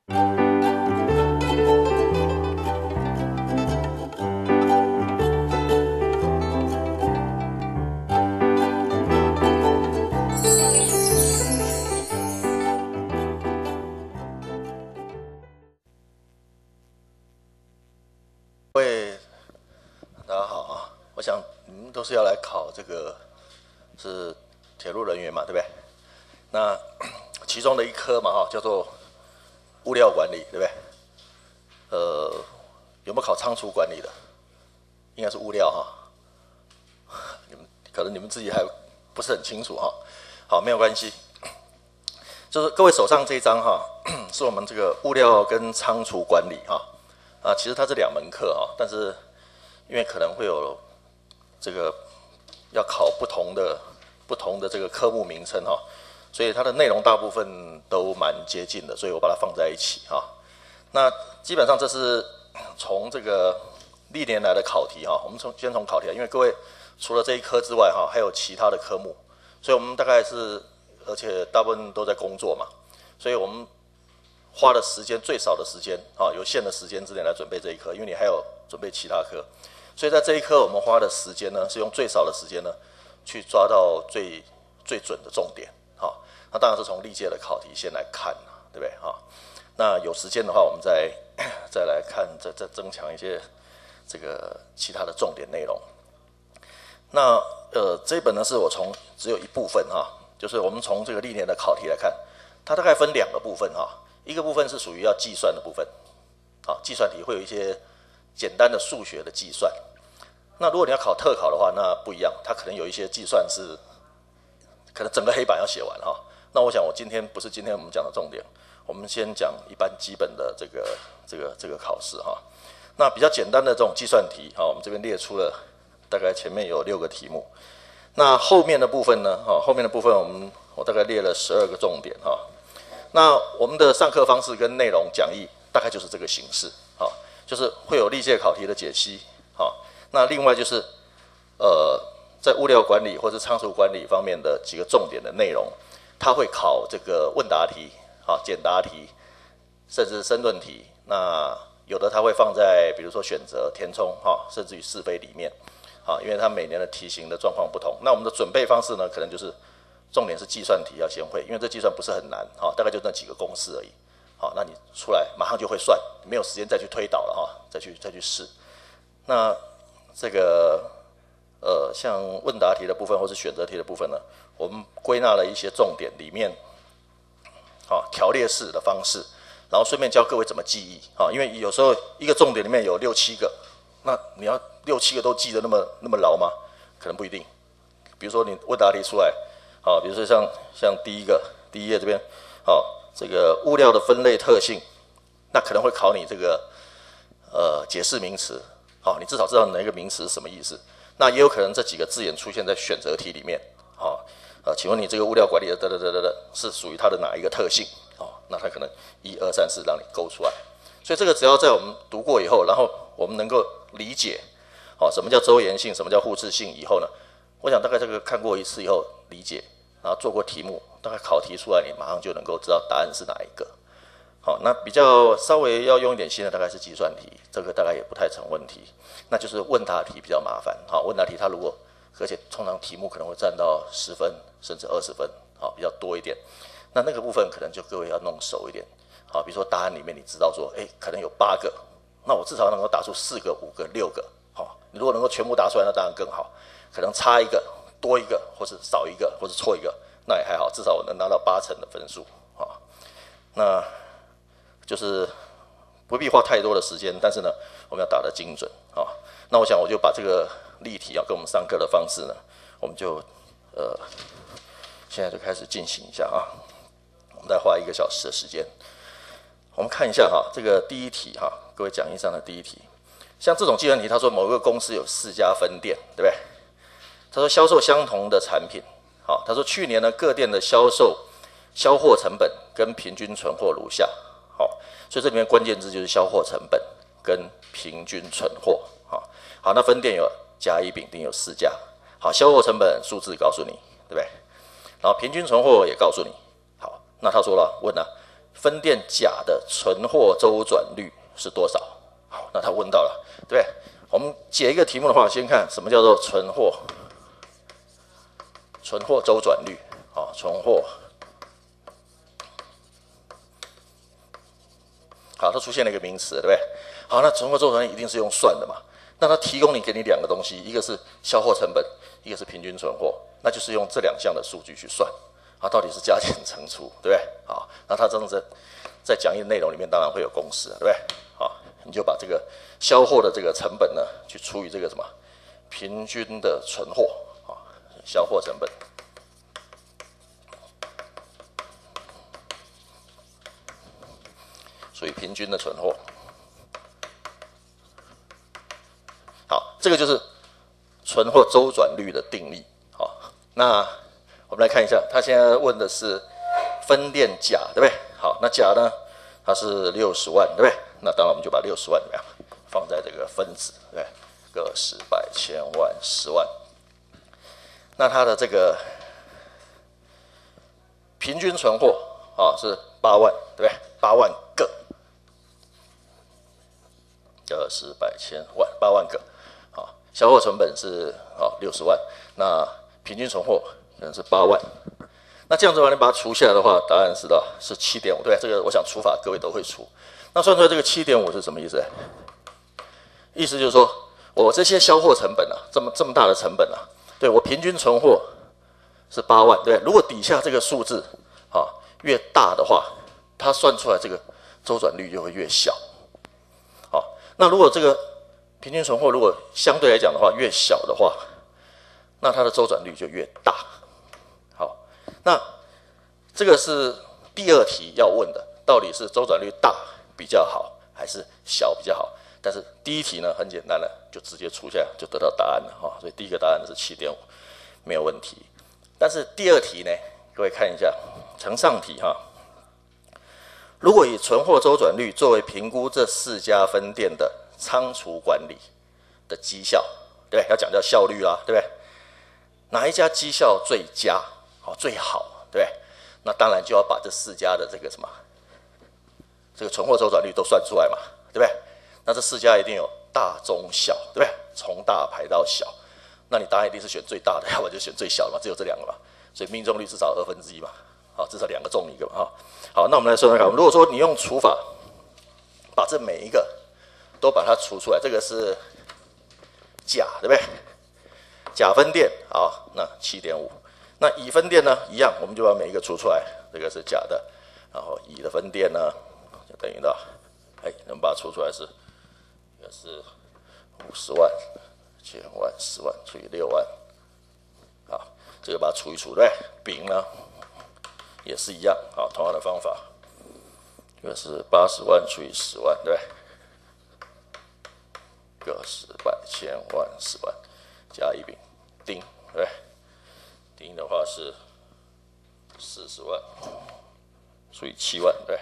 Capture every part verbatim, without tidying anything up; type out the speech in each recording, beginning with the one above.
各位大家好啊，我想你们都是要来考这个是铁路人员嘛，对不对？那其中的一科嘛哈，叫做物料管理，对不对？呃，有没有考仓储管理的？应该是物料哈，你们可能你们自己还不是很清楚哈。好，没有关系，就是各位手上这一张哈，是我们这个物料跟仓储管理哈。啊，其实它是两门课哈，但是因为可能会有这个要考不同的不同的这个科目名称哈，所以它的内容大部分都蛮接近的，所以我把它放在一起哈。那基本上这是从这个历年来的考题哈，我们从先从考题来，因为各位除了这一科之外哈，还有其他的科目，所以我们大概是而且大部分都在工作嘛，所以我们花的时间最少的时间啊，有限的时间之内来准备这一科，因为你还有准备其他科，所以在这一科我们花的时间呢，是用最少的时间呢，去抓到最最准的重点。好，那当然是从历届的考题先来看，对不对？哈，那有时间的话，我们再再来看，再再增强一些这个其他的重点内容。那呃，这一本呢是我从只有一部分哈，就是我们从这个历年的考题来看，它大概分两个部分哈。一个部分是属于要计算的部分，好，计算题会有一些简单的数学的计算。那如果你要考特考的话，那不一样，它可能有一些计算是可能整个黑板要写完哈。那我想我今天不是今天我们讲的重点，我们先讲一般基本的这个这个这个考试哈。那比较简单的这种计算题，好，我们这边列出了大概前面有六个题目。那后面的部分呢，哈，后面的部分我们我大概列了十二个重点哈。那我们的上课方式跟内容讲义大概就是这个形式，好，就是会有历届考题的解析，好，那另外就是呃，在物料管理或者仓储管理方面的几个重点的内容，它会考这个问答题，好，简答题，甚至申论题。那有的它会放在比如说选择、填充，哈，甚至于是非里面，好，因为它每年的题型的状况不同。那我们的准备方式呢，可能就是重点是计算题要先会，因为这计算不是很难，哈，大概就那几个公式而已，好，那你出来马上就会算，没有时间再去推导了哈，再去再去试。那这个呃，像问答题的部分或是选择题的部分呢，我们归纳了一些重点里面，好，条列式的方式，然后顺便教各位怎么记忆，好，因为有时候一个重点里面有六七个，那你要六七个都记得那么那么牢吗？可能不一定。比如说你问答题出来。好，比如说像像第一个第一页这边，好，这个物料的分类特性，那可能会考你这个呃解释名词，好，你至少知道哪一个名词是什么意思。那也有可能这几个字眼出现在选择题里面，好，呃，请问你这个物料管理的得得得得得是属于它的哪一个特性？哦，那它可能一二三四让你勾出来。所以这个只要在我们读过以后，然后我们能够理解，好，什么叫周延性，什么叫互斥性以后呢？我想大概这个看过一次以后理解，然后做过题目，大概考题出来，你马上就能够知道答案是哪一个。好，那比较稍微要用一点心的大概是计算题，这个大概也不太成问题。那就是问答题比较麻烦。好，问答题它如果而且通常题目可能会占到十分甚至二十分，好，比较多一点。那那个部分可能就各位要弄熟一点。好，比如说答案里面你知道说，哎，可能有八个，那我至少能够打出四个、五个、六个。好，你如果能够全部答出来，那当然更好。可能差一个、多一个，或是少一个，或是错一个，那也还好，至少我能拿到八成的分数啊。那就是不必花太多的时间，但是呢，我们要打得精准啊。那我想我就把这个例题啊，跟我们上课的方式呢，我们就呃现在就开始进行一下啊。我们再花一个小时的时间，我们看一下哈，这个第一题哈，各位讲义上的第一题，像这种计算题，他说某个公司有四家分店，对不对？他说销售相同的产品，好，他说去年呢各店的销售销货成本跟平均存货如下，好，所以这里面关键字就是销货成本跟平均存货，好，好，那分店有甲、乙、丙、丁有四家，好，销货成本数字告诉你，对不对？然后平均存货也告诉你，好，那他说了，问了， 分店甲的存货周转率是多少？好，那他问到了，对不对？我们解一个题目的话，先看什么叫做存货，存货周转率，啊，存货。好，它出现了一个名词，对不对？好，那存货周转率一定是用算的嘛？那它提供你给你两个东西，一个是销货成本，一个是平均存货，那就是用这两项的数据去算，啊，到底是加减乘除，对不对？好，那它真的是在讲义内容里面当然会有公式，对不对？好，你就把这个销货的这个成本呢，去除以这个什么平均的存货，啊，销货成本。属于平均的存货。好，这个就是存货周转率的定义。好，那我们来看一下，他现在问的是分店甲，对不对？好，那甲呢，它是六十万，对不对？那当然我们就把六十万怎么样放在这个分子，对不对？个十百千万十万。那它的这个平均存货啊是八万，对不对？八万个。个十百千万八万个，好，销货成本是啊六十万，那平均存货可能是八万，那这样子的话，你把它除下来的话，答案是的是七点五，对，这个我想除法各位都会除。那算出来这个七点五是什么意思？意思就是说我这些销货成本啊，这么这么大的成本啊，对我平均存货是八万，对，如果底下这个数字啊越大的话，它算出来这个周转率就会越小。那如果这个平均存货如果相对来讲的话越小的话，那它的周转率就越大。好，那这个是第二题要问的，到底是周转率大比较好，还是小比较好？但是第一题呢很简单了，就直接除下就得到答案了哈。所以第一个答案是 七点五， 没有问题。但是第二题呢，各位看一下承上题哈。如果以存货周转率作为评估这四家分店的仓储管理的绩效，对不对？要讲叫效率啦，对不对？哪一家绩效最佳，好最好，对不对？那当然就要把这四家的这个什么，这个存货周转率都算出来嘛，对不对？那这四家一定有大、中、小，对不对？从大排到小，那你当然一定是选最大的，要不然就选最小的嘛，只有这两个嘛，所以命中率至少二分之一嘛。好，至少两个中一个嘛，哈。好，那我们来算算看，如果说你用除法，把这每一个都把它除出来，这个是甲，对不对？甲分店，好，那 七点五。那乙分店呢，一样，我们就把每一个除出来，这个是甲的，然后乙的分店呢，就等于到，哎，我们把它除出来是，这个是五十万、千万、十万除以六万，好，这个把它除一除，对不对？丙呢？也是一样，好，同样的方法，这个是八十万除以十万，对不对？个十百千万十万加一丙，丁，对不对？丁的话是四十万除以七万，对。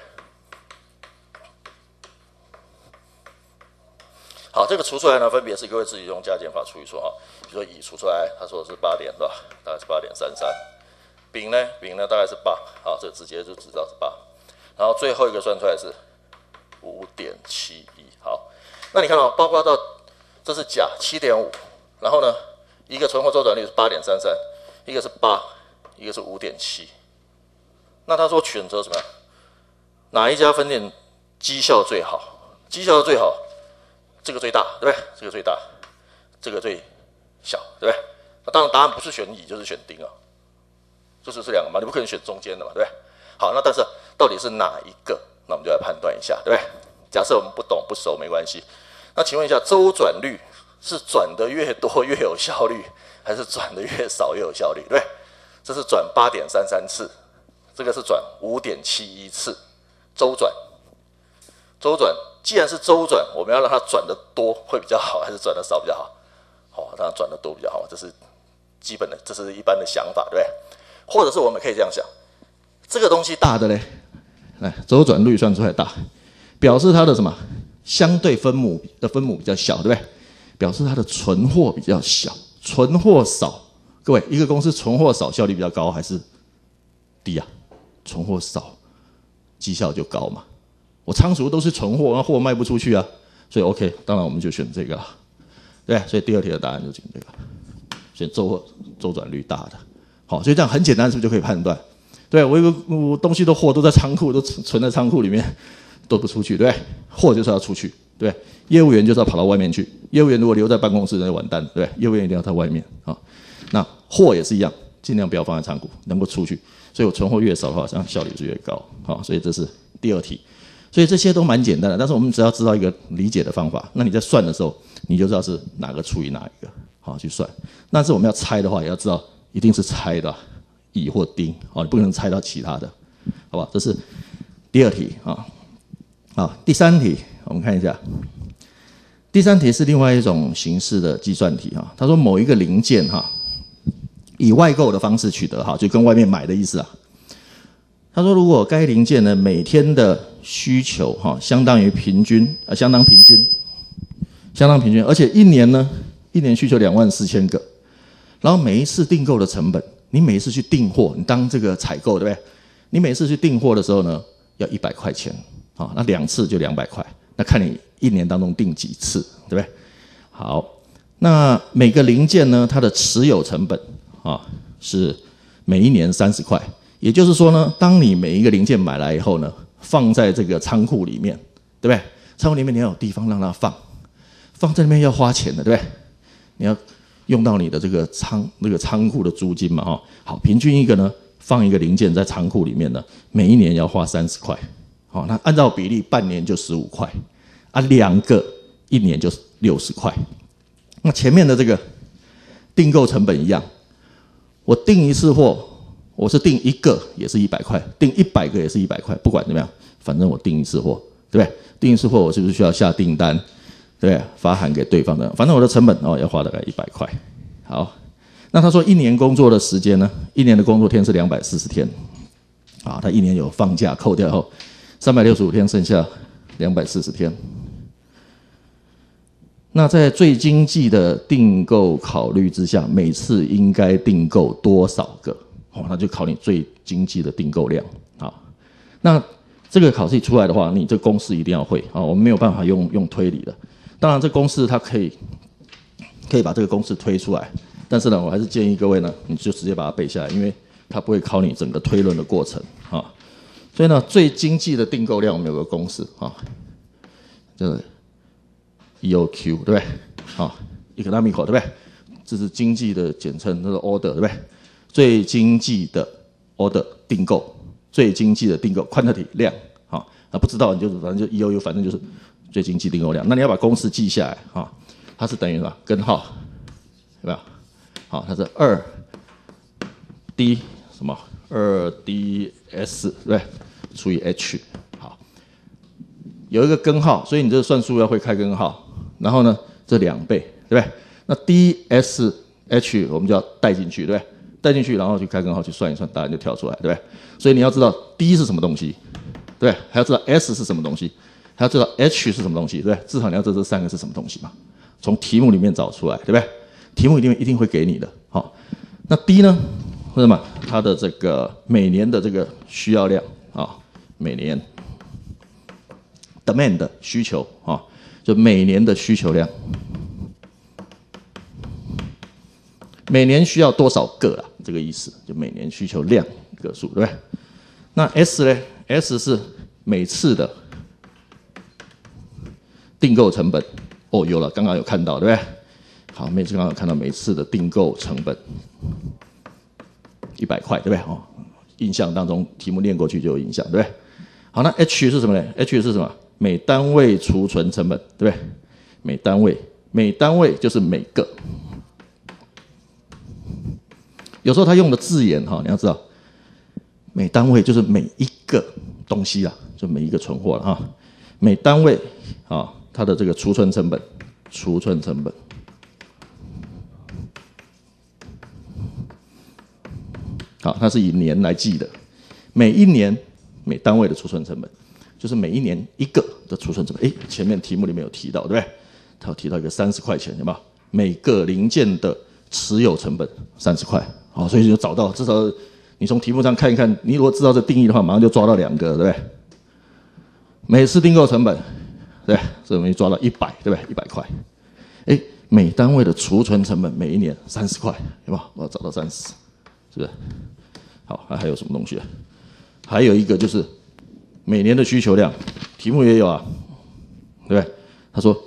好，这个除出来呢，分别是各位自己用加减法除一除哈。比如说乙除出来，他说的是八点，对吧？大概是八点三三。丙呢，丙呢大概是八，好，这直接就知道是八。然后最后一个算出来是五点七一，好，那你看到、哦，包括到这是甲 七点五， 然后呢，一个存货周转率是 八点三三， 一个是八，一个是 五点七。那他说选择什么样？哪一家分店绩效最好？绩效最好，这个最大，对不对？这个最大，这个最小，对不对？那当然答案不是选乙就是选丁啊。就是这两个嘛，你不可能选中间的嘛，对不对？好，那但是到底是哪一个？那我们就来判断一下，对不对？假设我们不懂不熟没关系。那请问一下，周转率是转的越多越有效率，还是转的越少越有效率？对不对？这是转 八点三三 次，这个是转 五点七一 次，周转。周转，既然是周转，我们要让它转的多会比较好，还是转的少比较好？好，当然转的多比较好，这是基本的，这是一般的想法，对不对？或者是我们可以这样想，这个东西大的嘞，来周转率算出来大，表示它的什么相对分母的分母比较小，对不对？表示它的存货比较小，存货少。各位，一个公司存货少效率比较高还是低啊？存货少， 绩效就高嘛。我仓储都是存货，那货卖不出去啊，所以 OK， 当然我们就选这个了，对，所以第二题的答案就选这个，选周周转率大的。好，所以这样很简单，是不是就可以判断？对，我有个我东西的货都在仓库，都存在仓库里面，都不出去，对，货就是要出去，对，业务员就是要跑到外面去。业务员如果留在办公室，那就完蛋，对，业务员一定要在外面啊。那货也是一样，尽量不要放在仓库，能够出去。所以我存货越少的话，这样效率是越高。好，所以这是第二题。所以这些都蛮简单的，但是我们只要知道一个理解的方法，那你在算的时候，你就知道是哪个除以哪一个，好去算。但是我们要猜的话，也要知道一定是猜的。乙或丁，哦，你不能猜到其他的，好吧？这是第二题啊。好，第三题我们看一下。第三题是另外一种形式的计算题哈。他说某一个零件哈，以外购的方式取得哈，就跟外面买的意思啊。他说，如果该零件呢每天的需求哈相当于平均，呃，相当平均，相当平均，而且一年呢，一年需求两万四千个，然后每一次订购的成本。你每一次去订货，你当这个采购对不对？你每次去订货的时候呢，要一百块钱，好，那两次就两百块，那看你一年当中订几次，对不对？好，那每个零件呢，它的持有成本啊是每一年三十块，也就是说呢，当你每一个零件买来以后呢，放在这个仓库里面，对不对？仓库里面你要有地方让它放，放在那边要花钱的，对不对？你要用到你的这个仓那个仓库的租金嘛，哈，好，平均一个呢，放一个零件在仓库里面呢，每一年要花三十块，好，那按照比例，半年就十五块，啊，两个一年就六十块。那前面的这个订购成本一样，我订一次货，我是订一个也是一百块，订一百个也是一百块，不管怎么样，反正我订一次货，对不对？订一次货，我是不是需要下订单？对，发函给对方的，反正我的成本哦要花大概一百块。好，那他说一年工作的时间呢？一年的工作天是两百四十天，啊，他一年有放假扣掉后，三百六十五天，剩下两百四十天。那在最经济的订购考虑之下，每次应该订购多少个？哦，那就考你最经济的订购量。好，那这个考试出来的话，你这公式一定要会啊，我们没有办法用用推理的。当然，这公式它可以可以把这个公式推出来，但是呢，我还是建议各位呢，你就直接把它背下来，因为它不会考你整个推论的过程啊。所以呢，最经济的订购量我们有个公式啊，这个 E O Q 对不对？啊 ，economical 对不对？这是经济的简称，这是 order 对不对？最经济的 order 订购，最经济的订购 quantity 量啊，啊不知道你就反正就 E O U， 反正就是。最经济订购量，那你要把公式记下来啊，它是等于什么？根号，有没有？好，它是二 D 什么？二 D S 对不对？除以 H， 好，有一个根号，所以你这个算数要会开根号，然后呢，这两倍，对不对？那 D S H 我们就要带进去，对不对？带进去，然后去开根号去算一算，答案就跳出来，对不对？所以你要知道 D 是什么东西，对，还要知道 S 是什么东西。还要知道 H 是什么东西，对不对？至少你要知道这三个是什么东西嘛。从题目里面找出来，对不对？题目一定一定会给你的。好，那 D 呢？为什么？它的这个每年的这个需要量啊，每年 demand 的需求啊，就每年的需求量，每年需要多少个啦？这个意思，就每年需求量个数，对不对？那 S 呢 ？S 是每次的订购成本，哦，有了，刚刚有看到，对不对？好，每次刚刚有看到每次的订购成本一百块，对不对？哦，印象当中题目念过去就有印象，对不对？好，那 H 是什么呢 ？H 是什么？每单位储存成本，对不对？每单位，每单位就是每个。有时候他用的字眼哈，你要知道，每单位就是每一个东西啦，就每一个存货了哈。每单位啊。它的这个储存成本，储存成本，好，它是以年来计的，每一年每单位的储存成本，就是每一年一个的储存成本。哎，前面题目里面有提到，对不对？它有提到一个三十块钱，有没有？每个零件的持有成本三十块，好，所以就找到，至少你从题目上看一看，你如果知道这定义的话，马上就抓到两个，对不对？ 每次订购成本，对，所以我们就抓到一百，对不对？一百块。哎，每单位的储存成本每一年三十块，有没有？我要找到三十，是不是？好，还还有什么东西啊？还有一个就是每年的需求量，题目也有啊，对不对？他说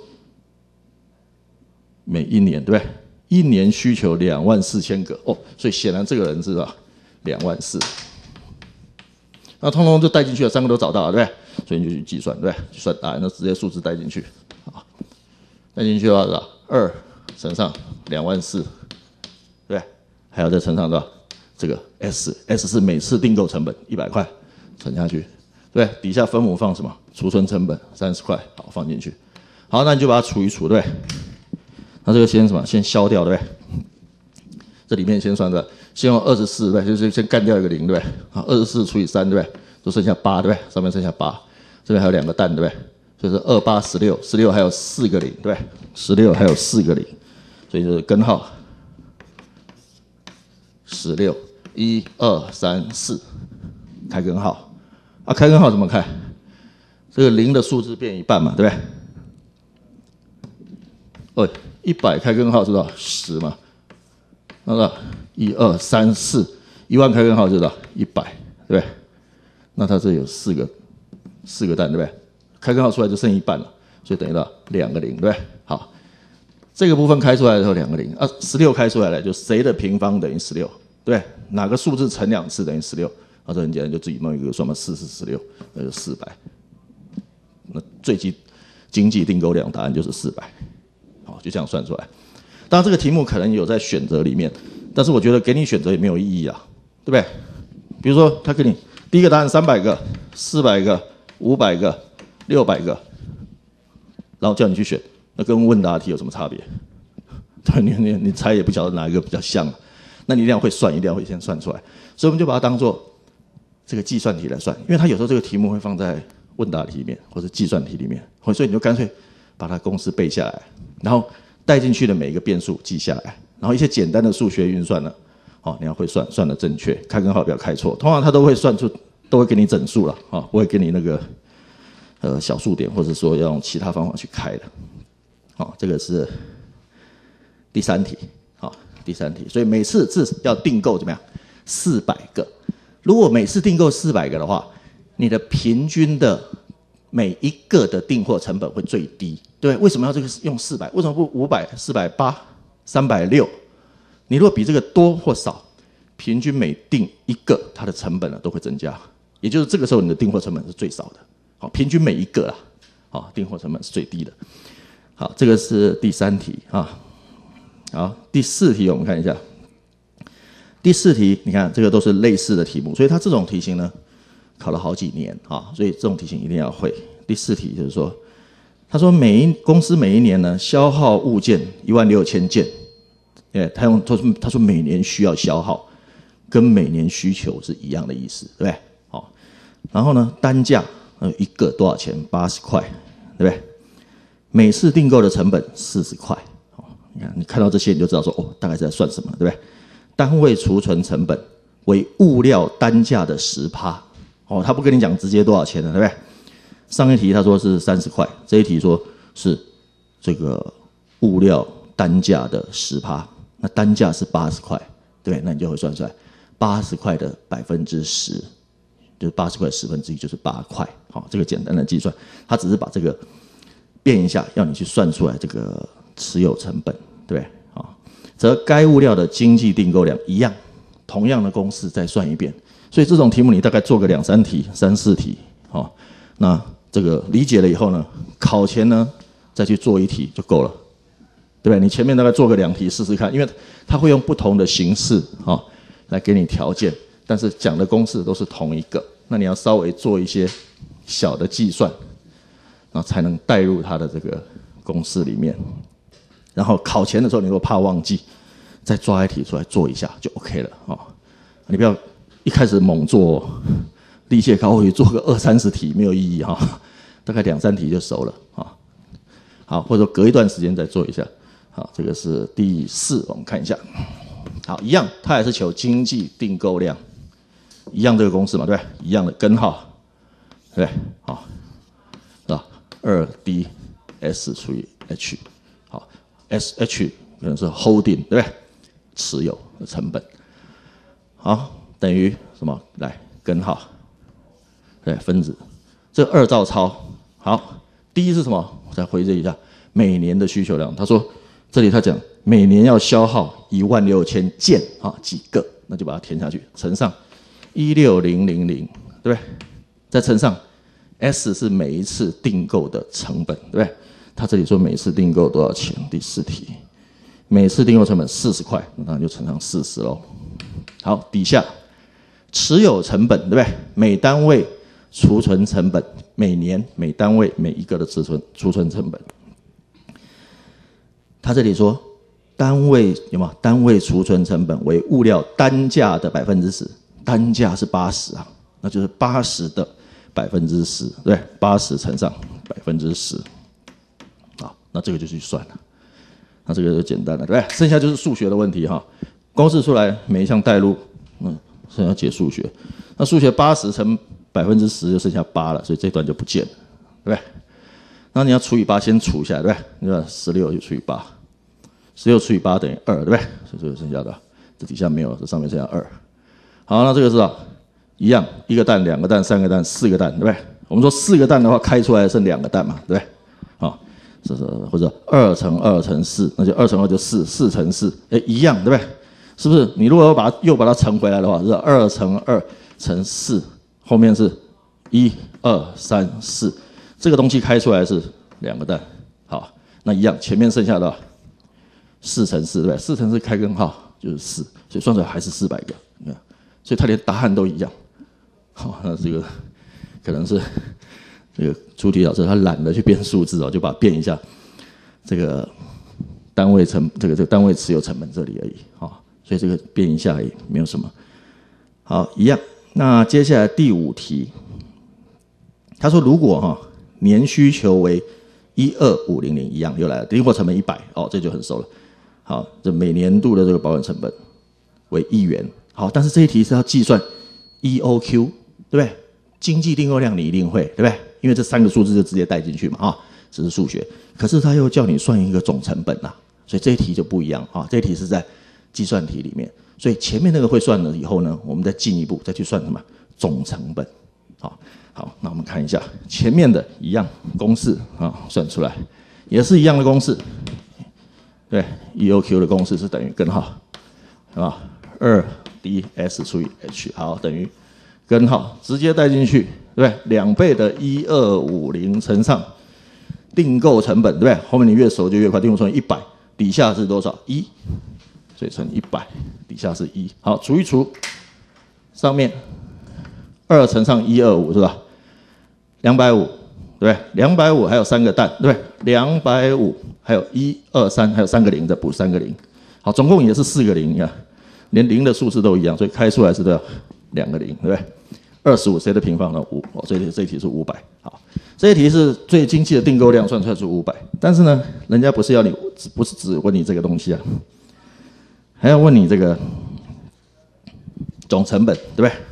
每一年，对不对？一年需求两万四千个哦，所以显然这个人知道两万四，那通通就带进去了，三个都找到了，对不对？所以你就去计算，对不对？计算答案，那直接数字带进去，好，带进去的话是吧？二乘上两万四，对不对？还要再乘上多少？这个 S，S 是每次订购成本一百块，乘下去，对不对？底下分母放什么？储存成本三十块，好，放进去。好，那你就把它除一除，对不对？那这个先什么？先消掉，对不对？这里面先算对，先用二十四，对不对？就是先干掉一个零，对不对？好，二十四除以三，对不对？就剩下八，对不对？上面剩下八，这边还有两个蛋，对不对？所以是二八十六，十六还有四个零，对不对？十六还有四个零，所以就是根号十六，一二三四，开根号。啊，开根号怎么开？这个零的数字变一半嘛，对不对？哦，一百开根号知道十嘛？那个一二三四，一万开根号知道一百，对不对？那它这有四个四个蛋，对不对？开根号出来就剩一半了，所以等于到两个零，对不对？好，这个部分开出来的时候两个零啊，十六开出来了，就谁的平方等于十六，对不对？哪个数字乘两次等于十六？啊，这很简单，就自己弄一个算嘛，四四十六，那就四百。那最经经济订购量答案就是四百，好，就这样算出来。当然这个题目可能有在选择里面，但是我觉得给你选择也没有意义啊，对不对？比如说他给你第一个答案三百个、四百个、五百个、六百个，然后叫你去选，那跟问答题有什么差别？对，你你你猜也不晓得哪一个比较像，那你一定要会算，一定要会先算出来。所以我们就把它当做这个计算题来算，因为它有时候这个题目会放在问答题里面或者计算题里面，所以你就干脆把它公式背下来，然后带进去的每一个变数记下来，然后一些简单的数学运算呢，哦，你要会算，算得正确，开根号不要开错，通常它都会算出，都会给你整数了，啊、哦，不会给你那个呃小数点，或者说要用其他方法去开的，好、哦，这个是第三题，好、哦，第三题，所以每次至少要订购怎么样？四百个，如果每次订购四百个的话，你的平均的每一个的订货成本会最低，对，为什么要这个用四百？为什么不五百、四百八、三百六？你如果比这个多或少，平均每订一个，它的成本呢都会增加，也就是这个时候你的订货成本是最少的。好，平均每一个啦，好，订货成本是最低的。好，这个是第三题啊。好，第四题我们看一下。第四题，你看这个都是类似的题目，所以它这种题型呢，考了好几年啊，所以这种题型一定要会。第四题就是说，他说每一公司每一年呢消耗物件一万六千件，哎，他用他说他说每年需要消耗，跟每年需求是一样的意思，对不对？好，然后呢单价呃一个多少钱？八十块，对不对？每次订购的成本四十块，哦，你看你看到这些你就知道说哦，大概是在算什么，对不对？单位储存成本为物料单价的十趴，哦，他不跟你讲直接多少钱了，对不对？上一题他说是三十块，这一题说是这个物料单价的十趴，那单价是八十块，对不对？那你就会算出来，八十块的百分之十，就是八十块十分之一，就是八块，好，这个简单的计算，他只是把这个变一下，要你去算出来这个持有成本，对不对？则该物料的经济订购量一样，同样的公式再算一遍。所以这种题目你大概做个两三题、三四题，好、哦，那这个理解了以后呢，考前呢再去做一题就够了，对不对？你前面大概做个两题试试看，因为它会用不同的形式啊、哦、来给你条件，但是讲的公式都是同一个，那你要稍微做一些小的计算，然后才能带入它的这个公式里面。然后考前的时候，你如果怕忘记，再抓一题出来做一下就 OK 了哦。你不要一开始猛做，历届考会做个二三十题没有意义哈、哦，大概两三题就熟了啊、哦。好，或者说隔一段时间再做一下。好，这个是第四，我们看一下。好，一样，它也是求经济订购量，一样这个公式嘛，对不对？一样的根号，对不对？好， 二 D S 除以 H， 好 ，S H 可能是 holding 对不对？持有的成本，好，等于什么？来根号，对，分子，这二照抄。好，第一是什么？我再回忆一下，每年的需求量。他说，这里他讲每年要消耗一万六千件啊，几个？那就把它填下去，乘上一六零零零，对不对？再乘上 S 是每一次订购的成本，对不对？他这里说每次订购多少钱？第四题。每次订购成本四十块，那就乘上四十喽。好，底下持有成本，对不对？每单位储存成本，每年每单位每一个的储存储存成本。他这里说，单位有没有？单位储存成本为物料单价的百分之十，单价是八十啊，那就是八十的百分之十，对，八十乘上百分之十，好，那这个就去算了。那这个就简单了，对不对？剩下就是数学的问题哈。公式出来，每一项带入，嗯，剩下解数学。那数学八十乘百分之十就剩下八了，所以这段就不见了，对不对？那你要除以八，先除一下，对不对？你看十六就除以八，十六除以八等于二，对不对？所以这个剩下的，这底下没有，这上面剩下二。好，那这个是啊，一样，一个蛋、两个蛋、三个蛋、四个蛋，对不对？我们说四个蛋的话，开出来剩两个蛋嘛，对不对？好。是是，或者二乘二乘四，那就二乘二就四，四乘四，哎，一样，对不对？是不是？你如果要把它又把它乘回来的话，是二乘二乘四，后面是一二三四，这个东西开出来是两个蛋。好，那一样，前面剩下的四乘四，对不对？四乘四开根号就是四，所以算出来还是四百个。你看，所以它连答案都一样。好，那这个可能是。这个出题老师他懒得去变数字哦，就把它变一下这个单位成这个这个单位持有成本这里而已啊、哦，所以这个变一下也没有什么。好，一样。那接下来第五题，他说如果哈、哦、年需求为一二五零零一样又来了，订货成本一百哦，这就很熟了。好，这每年度的这个保管成本为一元。好，但是这一题是要计算 E O Q， 对不对？经济订购量你一定会，对不对？因为这三个数字就直接带进去嘛，啊，这是数学。可是他又叫你算一个总成本啦，所以这一题就不一样啊。这一题是在计算题里面，所以前面那个会算了以后呢，我们再进一步再去算什么总成本。好，好，那我们看一下前面的一样公式啊，算出来也是一样的公式。对 ，E O Q 的公式是等于根号，是吧？二 D S 除以 H， 好，等于根号直接带进去。对不对？两倍的一二五零乘上订购成本，对不对？后面你越熟就越快，订购成本一百，底下是多少？一，所以乘一百，底下是一。好，除一除，上面二乘上一二五是吧？两百五，对不对？两百五还有三个蛋，对不对？两百五还有一二三，还有三个零，再补三个零。好，总共也是四个零，你看，连零的数字都一样，所以开出来是多少？两个零，对不对？二十五谁的平方呢？五哦，所以这一题是五百。好，这一题是最经济的订购量算出来是五百，但是呢，人家不是要你，不是只问你这个东西啊，还要问你这个总成本，对不对？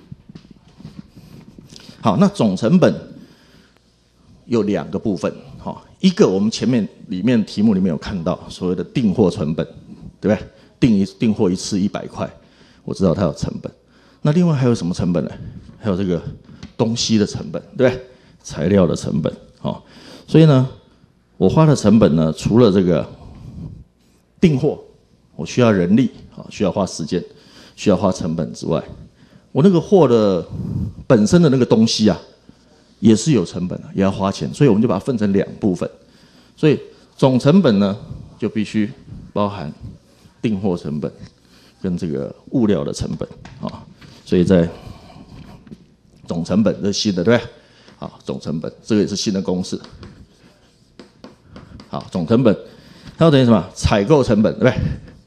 好，那总成本有两个部分，好，一个我们前面里面题目里面有看到所谓的订货成本，对不对？订一订货一次一百块，我知道它有成本。那另外还有什么成本呢？还有这个东西的成本，对不对？材料的成本，好，所以呢，我花的成本呢，除了这个订货，我需要人力，啊，需要花时间，需要花成本之外，我那个货的本身的那个东西啊，也是有成本的，也要花钱，所以我们就把它分成两部分。所以总成本呢，就必须包含订货成本跟这个物料的成本啊。所以在总成本这是新的，对不对？好，总成本这个也是新的公式。好，总成本它要等于什么？采购成本，对不对？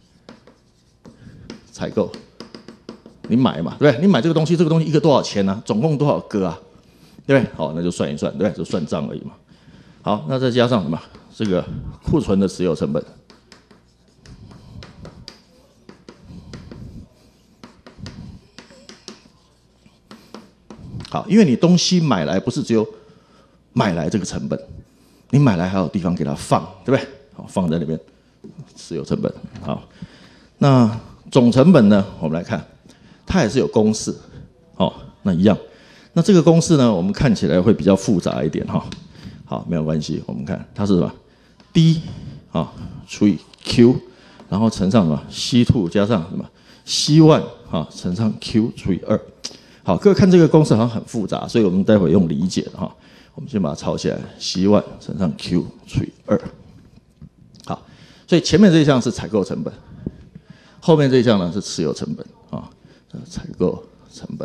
采购，你买嘛，对不对？你买这个东西，这个东西一个多少钱呢、啊？总共多少个啊？对不对？好，那就算一算，对不对？就算账而已嘛。好，那再加上什么？这个库存的持有成本。好，因为你东西买来不是只有买来这个成本，你买来还有地方给它放，对不对？好，放在那边，持有成本。好，那总成本呢？我们来看，它也是有公式，好，那一样。那这个公式呢，我们看起来会比较复杂一点哈。好，没有关系，我们看它是什么 ？D 啊除以 Q， 然后乘上什么 C 二 加上什么 C 一 啊乘上 Q 除以二。好，各位看这个公式好像很复杂，所以我们待会用理解的哈。我们先把它抄起来 ，C 一 乘上 Q 除以二。好，所以前面这一项是采购成本，后面这一项呢是持有成本啊，采购成本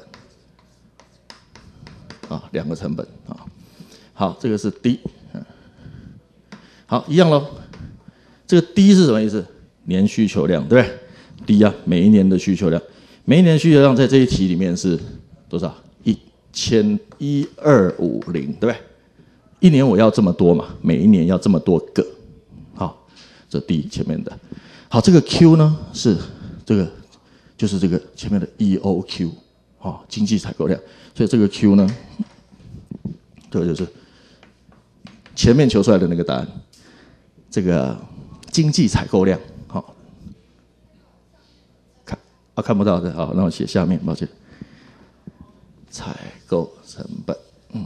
啊，两个成本啊。好，这个是 D， 好，一样咯。这个 D 是什么意思？年需求量，对不对 ？D 啊，每一年的需求量，每一年的需求量在这一题里面是多少？一千一二五零，对不对？一年我要这么多嘛，每一年要这么多个。好，这 D 前面的。好，这个 Q 呢是这个，就是这个前面的 E O Q， 好，经济采购量。所以这个 Q 呢，这个就是前面求出来的那个答案，这个经济采购量，好，看啊看不到的，好，那我写下面，抱歉，采购成本，嗯，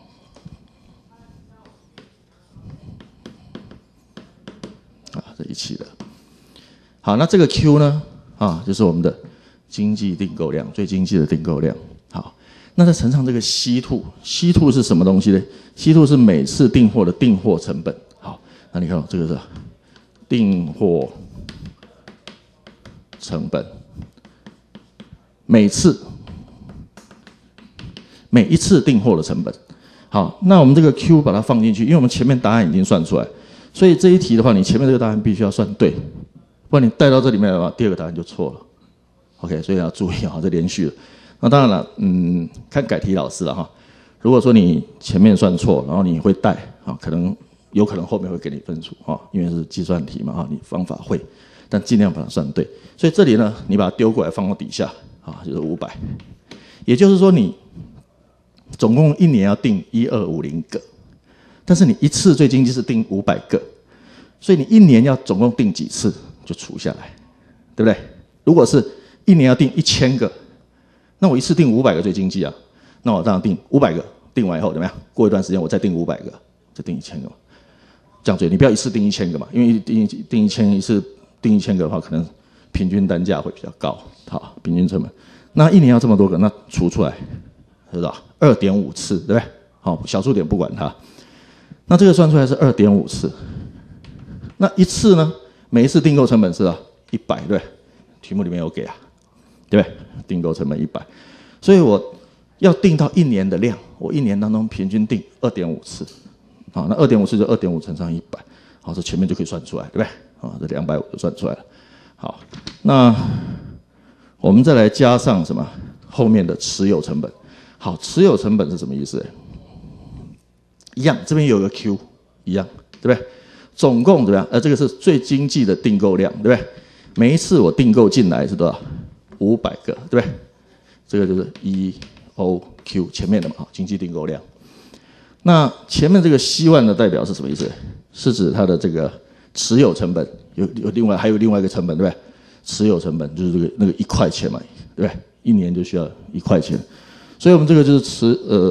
啊，这一起的，好，那这个 Q 呢，啊，就是我们的经济订购量，最经济的订购量，好。那再乘上这个 C 二 ，C 二 是什么东西呢 ？C 二 是每次订货的订货成本。好，那你看、哦、这个是订货成本，每次每一次订货的成本。好，那我们这个 Q 把它放进去，因为我们前面答案已经算出来，所以这一题的话，你前面这个答案必须要算对，不然你带到这里面的话，第二个答案就错了。OK， 所以要注意啊，这连续的。那当然了，嗯，看改题老师了哈。如果说你前面算错，然后你会带啊，可能有可能后面会给你分数啊，因为是计算题嘛哈，你方法会，但尽量把它算对。所以这里呢，你把它丢过来放到底下啊，就是五百。也就是说，你总共一年要订一二五零个，但是你一次最经济是订五百个，所以你一年要总共订几次就除下来，对不对？如果是一年要订一千个。那我一次订五百个最经济啊，那我当然订五百个，订完以后怎么样？过一段时间我再订五百个，再订一千个嘛，这样子你不要一次订一千个嘛，因为订订一千一次订一千个的话，可能平均单价会比较高，好，平均成本。那一年要这么多个，那除出来，知道二点五次，对不对？好，小数点不管它，那这个算出来是二点五次。那一次呢？每一次订购成本是啊一百，对不对？题目里面有给啊。对不对？订购成本一百，所以我要订到一年的量，我一年当中平均订二点五次，好，那二点五次就二点五乘上一百，好，这前面就可以算出来，对不对？好，这两百五就算出来了。好，那我们再来加上什么？后面的持有成本。好，持有成本是什么意思？一样，这边有个 Q， 一样，对不对？总共怎么样？呃，这个是最经济的订购量，对不对？每一次我订购进来是多少？五百个，对不对？这个就是 E O Q 前面的嘛，经济订购量。那前面这个 C 一 的代表是什么意思？是指它的这个持有成本，有有另外还有另外一个成本，对不对？持有成本就是这个那个一块钱嘛，对不对？一年就需要一块钱，所以我们这个就是持呃，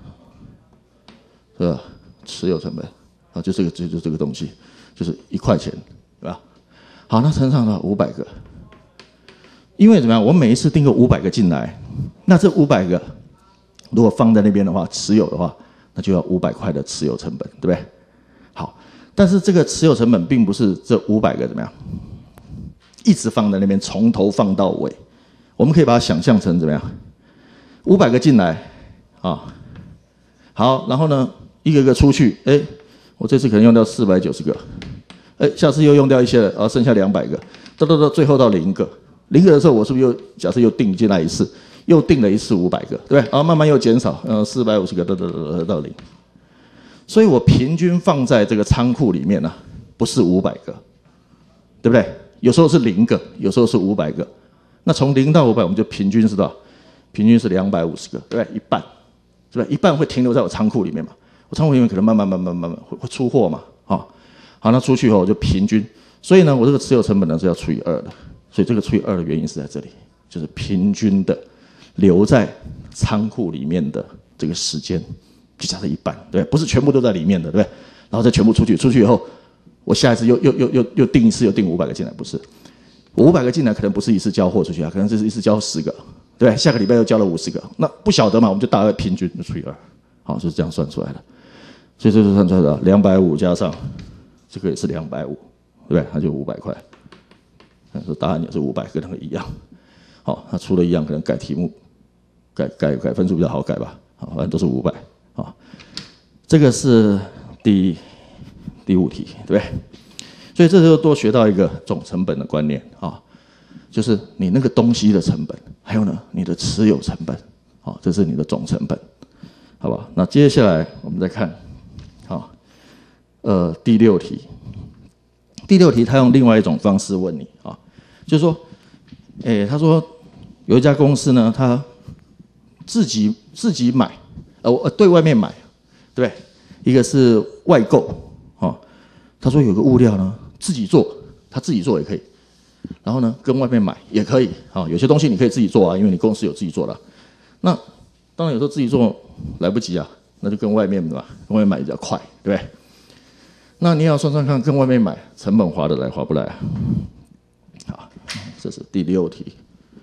是吧？持有成本啊，就这个就就这个东西，就是一块钱，对吧？好，那乘上了五百个。因为怎么样？我每一次订购五百个进来，那这五百个如果放在那边的话，持有的话，那就要五百块的持有成本，对不对？好，但是这个持有成本并不是这五百个怎么样，一直放在那边，从头放到尾。我们可以把它想象成怎么样？五百个进来啊，好，然后呢，一个一个出去，哎，我这次可能用掉四百九十个，哎，下次又用掉一些了，然后剩下两百个，到到到最后到零个。零个的时候，我是不是又假设又订进来一次，又订了一次五百个，对不对？然后慢慢又减少，呃，四百五十个，到到到到零。所以我平均放在这个仓库里面呢、啊，不是五百个，对不对？有时候是零个，有时候是五百个。那从零到五百，我们就平均是多少？平均是两百五十个，对不对？一半，对不对？一半会停留在我仓库里面嘛？ 我仓库里面可能慢慢慢慢慢慢会会出货嘛，好，好，那出去以后就平均，所以呢，我这个持有成本呢是要除以二的，所以这个除以二的原因是在这里，就是平均的留在仓库里面的这个时间，就假设一半，对，不是全部都在里面的，对不对？然后再全部出去，出去以后，我下一次又又又又又订一次，又订五百个进来，不是，我五百个进来可能不是一次交货出去啊，可能这是一次交十个，对不对？下个礼拜又交了五十个，那不晓得嘛，我们就大概平均就除以二，好，就是这样算出来的。所以这就算出来了，两百五加上这个也是两百五，对不对？它就五百块。说答案也是五百，跟那个一样。好，它出了一样，可能改题目，改改改分数比较好改吧。好，反正都是五百。好，这个是第第五题，对不对？所以这就多学到一个总成本的观念啊，就是你那个东西的成本，还有呢你的持有成本，好，这是你的总成本，好吧？那接下来我们再看。好，呃，第六题，第六题他用另外一种方式问你啊，就是说，诶，他说有一家公司呢，他自己自己买，呃，对外面买，对不对？一个是外购，哦，他说有个物料呢，自己做，他自己做也可以，然后呢，跟外面买也可以，啊，有些东西你可以自己做啊，因为你公司有自己做的，那当然有时候自己做来不及啊。那就跟外面嘛，跟外面买比较快，对不对？那你要算算看，跟外面买成本划得来划不来啊？好，这是第六题。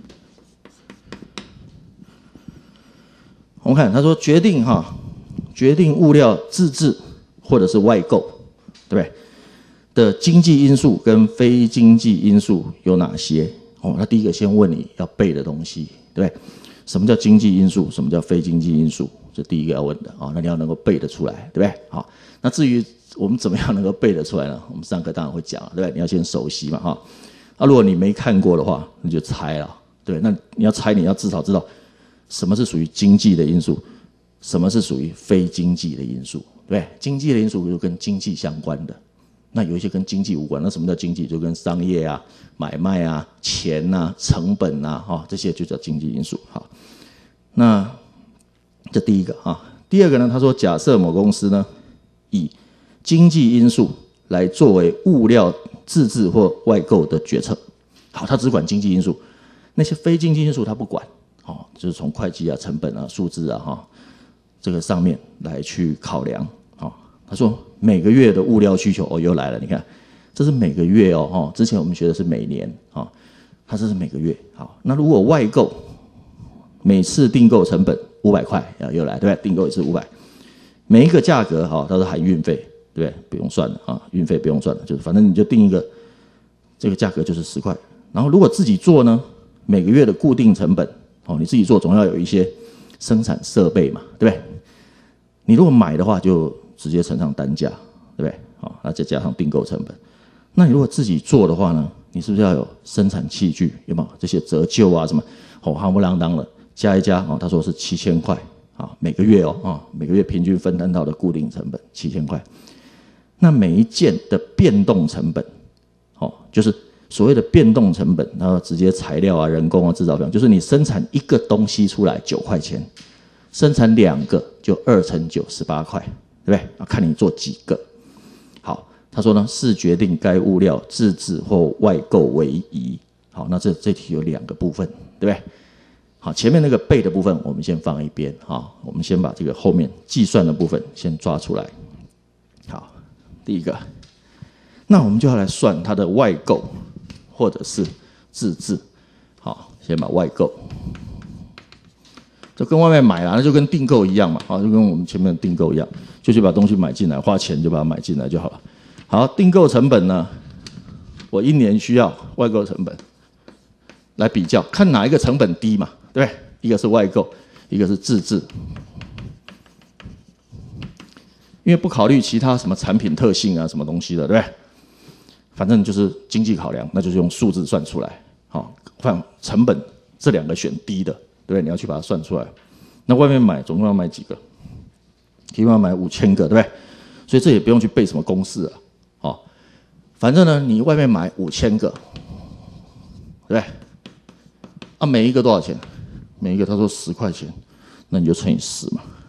我们看他说决定哈，决定物料自制或者是外购，对不对？的经济因素跟非经济因素有哪些？哦，那第一个先问你要背的东西，对不对？什么叫经济因素？什么叫非经济因素？这第一个要问的啊，那你要能够背得出来，对不对？好，那至于我们怎么样能够背得出来呢？我们上课当然会讲，对不对？你要先熟悉嘛，哈。那如果你没看过的话，你就猜了，对。那你要猜，你要至少知道什么是属于经济的因素，什么是属于非经济的因素，对不对？经济的因素就跟经济相关的，那有一些跟经济无关。那什么叫经济？就跟商业啊、买卖啊、钱啊、成本啊，哈，这些就叫经济因素。好，那。这第一个啊，第二个呢？他说，假设某公司呢，以经济因素来作为物料自制或外购的决策。好，他只管经济因素，那些非经济因素他不管。哦，就是从会计啊、成本啊、数字啊，哈，这个上面来去考量。哦，他说每个月的物料需求哦又来了，你看，这是每个月哦，哈，之前我们学的是每年啊，它这是每个月。好，那如果外购，每次订购成本五百块啊，又来，对不对？订购一次五百，每一个价格哈，它是含运费，对不对？不用算了啊，运费不用算了，就是反正你就定一个，这个价格就是十块。然后如果自己做呢，每个月的固定成本哦，你自己做总要有一些生产设备嘛，对不对？你如果买的话，就直接乘上单价，对不对？好，那再加上订购成本。那你如果自己做的话呢，你是不是要有生产器具？有没有这些折旧啊什么？哦，夯不啷当的。加一加哦，他说是七千块啊，每个月哦啊，每个月平均分摊到的固定成本七千块。那每一件的变动成本，哦，就是所谓的变动成本，然后直接材料啊、人工啊、制造费用，就是你生产一个东西出来九块钱，生产两个就二乘九十八块，对不对？要看你做几个。好，他说呢是决定该物料自制或外购为宜。好，那这这题有两个部分，对不对？好，前面那个背的部分我们先放一边，好，我们先把这个后面计算的部分先抓出来。好，第一个，那我们就要来算它的外购或者是自制。好，先把外购，就跟外面买啦，那就跟订购一样嘛，好，就跟我们前面的订购一样，就去把东西买进来，花钱就把它买进来就好了。好，订购成本呢，我一年需要外购成本来比较，看哪一个成本低嘛。对不对？一个是外购，一个是自制，因为不考虑其他什么产品特性啊、什么东西的，对不对？反正就是经济考量，那就是用数字算出来。好，看成本这两个选低的，对不对？你要去把它算出来。那外面买总共要买几个？起码要买五千个，对不对？所以这也不用去背什么公式啊。好，反正呢，你外面买五千个，对不对？啊，每一个多少钱？每一个他说十块钱，那你就乘以十嘛，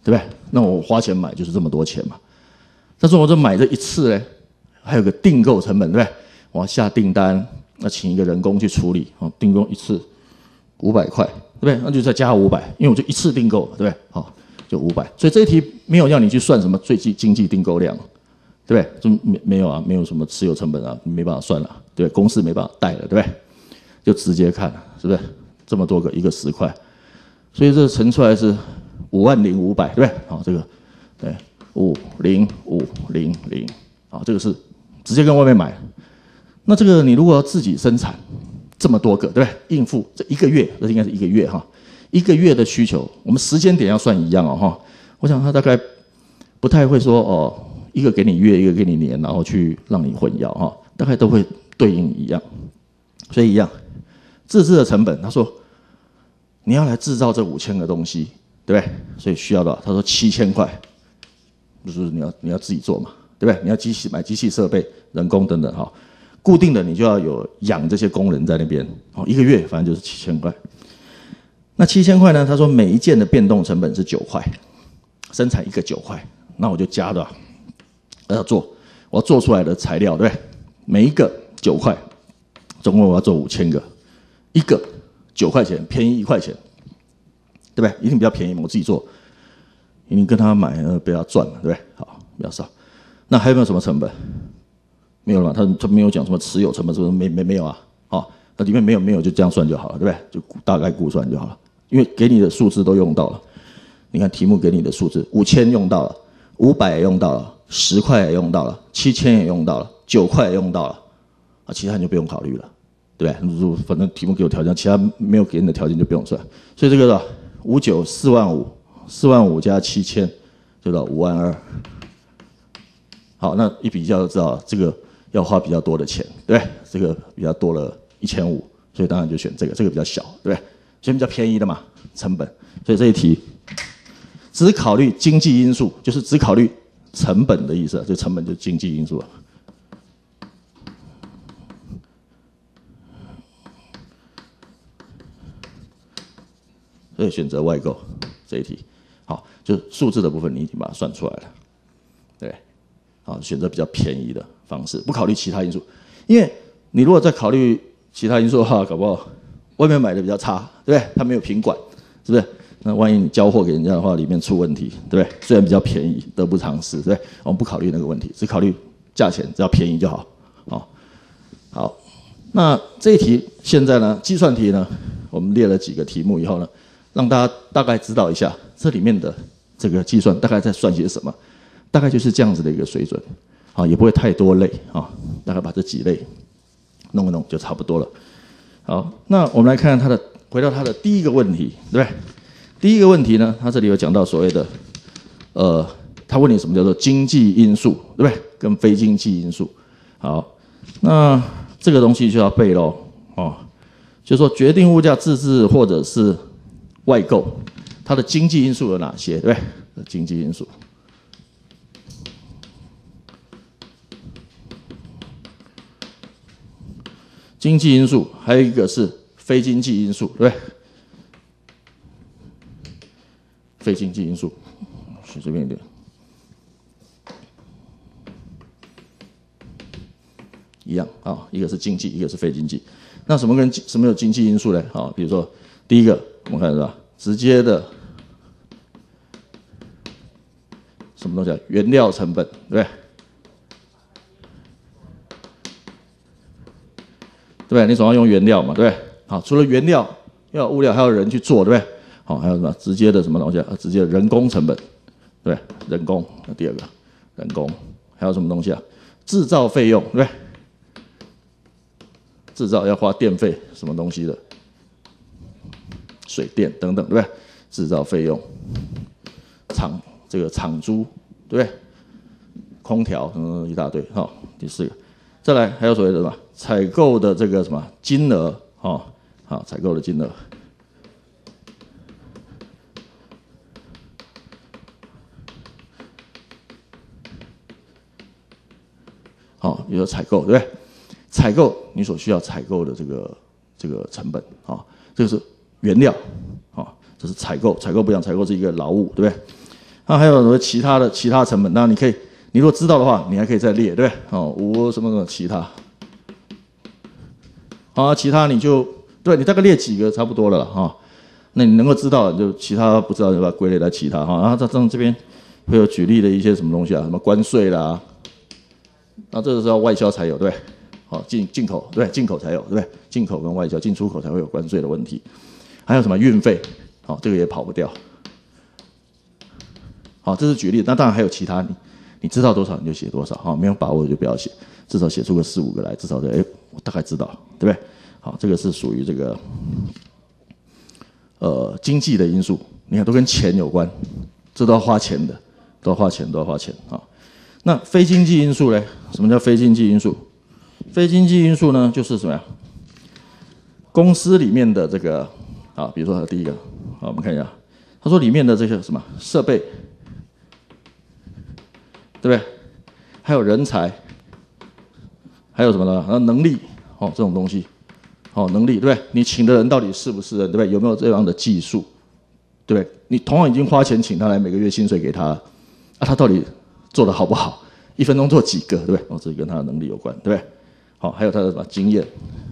对不对？那我花钱买就是这么多钱嘛。但是我这买这一次呢，还有个订购成本，对不对？我要下订单，那请一个人工去处理，哦，订购一次五百块，对不对？那就再加五百，因为我就一次订购，对不对？好，就五百。所以这一题没有要你去算什么最经济订购量，对不对？就没没有啊，没有什么持有成本啊，没办法算了，对不对？公司没办法带了，对不对？就直接看，是不是？这么多个，一个十块，所以这乘出来是五万零五百，对不对？好，这个对五零五零零，好，这个是直接跟外面买。那这个你如果要自己生产这么多个，对不对？应付这一个月，这应该是一个月哈，一个月的需求，我们时间点要算一样哦哈。我想他大概不太会说哦，一个给你月，一个给你年，然后去让你混淆哈，大概都会对应一样。所以一样，自制的成本，他说你要来制造这五千个东西，对不对？所以需要的，他说七千块，就是你要你要自己做嘛，对不对？你要机器买机器设备、人工等等哈。固定的你就要有养这些工人在那边，哦，一个月反正就是七千块。那七千块呢？他说每一件的变动成本是九块，生产一个九块，那我就加的，要做，我要做出来的材料，对不对？每一个九块，总共我要做五千个，一个九块钱，便宜一块钱，对不对？一定比较便宜嘛，我自己做，一定跟他买，呃，被他赚嘛，对不对？好，比较少。那还有没有什么成本？没有了嘛，他他没有讲什么持有成本，是不是没没没有啊？好，那里面没有没有就这样算就好了，对不对？就大概估算就好了，因为给你的数字都用到了。你看题目给你的数字，五千用到了，五百也用到了，十块也用到了，七千也用到了，九块也用到了，啊，其他你就不用考虑了，对不对？如果反正题目给我条件，其他没有给你的条件就不用算。所以这个五九四万五，四万五加七千就到五万二。好，那一比较就知道这个要花比较多的钱，对不对？这个比较多了一千五，所以当然就选这个，这个比较小，对不对？选比较便宜的嘛，成本。所以这一题只考虑经济因素，就是只考虑成本的意思，这成本就是经济因素了。所以选择外购这一题，好，就是数字的部分你已经把它算出来了，对。好，选择比较便宜的方式，不考虑其他因素，因为你如果再考虑其他因素的话，搞不好外面买的比较差，对不对？他没有品管，是不是？那万一你交货给人家的话，里面出问题，对不对？虽然比较便宜，得不偿失，对不对？我们不考虑那个问题，只考虑价钱，只要便宜就好。好，好，那这一题现在呢，计算题呢，我们列了几个题目以后呢，让大家大概知道一下这里面的这个计算大概在算些什么。大概就是这样子的一个水准，啊，也不会太多类啊，大概把这几类弄一弄就差不多了。好，那我们来看看它的，回到它的第一个问题，对不对？第一个问题呢，它这里有讲到所谓的，呃，他问你什么叫做经济因素，对不对？跟非经济因素。好，那这个东西就要背咯，哦，就是说决定物价自制或者是外购，它的经济因素有哪些，对不对？经济因素。经济因素，还有一个是非经济因素，对不对？非经济因素，写这边一点。一样啊，一个是经济，一个是非经济。那什么跟什么有经济因素呢？啊，比如说第一个，我们看是吧？直接的什么东西啊？原料成本，对不对？对不对？你总要用原料嘛，对不对？好，除了原料，要有物料，还有人去做，对不对？好，还有什么直接的什么东西啊？直接的人工成本，对不对？人工，那第二个，人工，还有什么东西啊？制造费用，对不对？制造要花电费，什么东西的？水电等等，对不对？制造费用，厂这个厂租，对不对？空调，嗯，一大堆。好，第四个，再来还有所谓的什么？采购的这个什么金额，哦，好，采购的金额。好，比如说采购，对不对？采购你所需要采购的这个这个成本，啊、哦，这个是原料，啊、哦，这是采购，采购不一样，采购是一个劳务，对不对？ 那还有什么其他的其他成本？那你可以，你如果知道的话，你还可以再列，对不对？哦，无什么什么其他，好、啊，其他你就对你大概列几个差不多了哈、哦。那你能够知道，就其他不知道就把它归类在其他哈。然后这这这边会有举例的一些什么东西啊，什么关税啦，那这个是要外销才有，对不对？好，进进口对，进口才有，对不对？进口跟外销、进出口才会有关税的问题。还有什么运费？好，这个也跑不掉。好，这是举例。那当然还有其他，你你知道多少你就写多少，好，没有把握就不要写，至少写出个四五个来，至少就哎，我大概知道，对不对？好，这个是属于这个呃经济的因素，你看都跟钱有关，这都要花钱的，都要花钱，都要花钱啊。那非经济因素呢？什么叫非经济因素？非经济因素呢，就是什么呀？公司里面的这个啊，比如说第一个，好，我们看一下，他说里面的这些什么设备，对不对？还有人才，还有什么呢？还有能力，哦，这种东西，哦，能力，对不对？你请的人到底是不是人，对不对？有没有这样的技术，对不对？你同样已经花钱请他来，每个月薪水给他，啊，他到底做的好不好？一分钟做几个，对不对？哦，这跟他的能力有关，对不对？好，还有他的什么经验？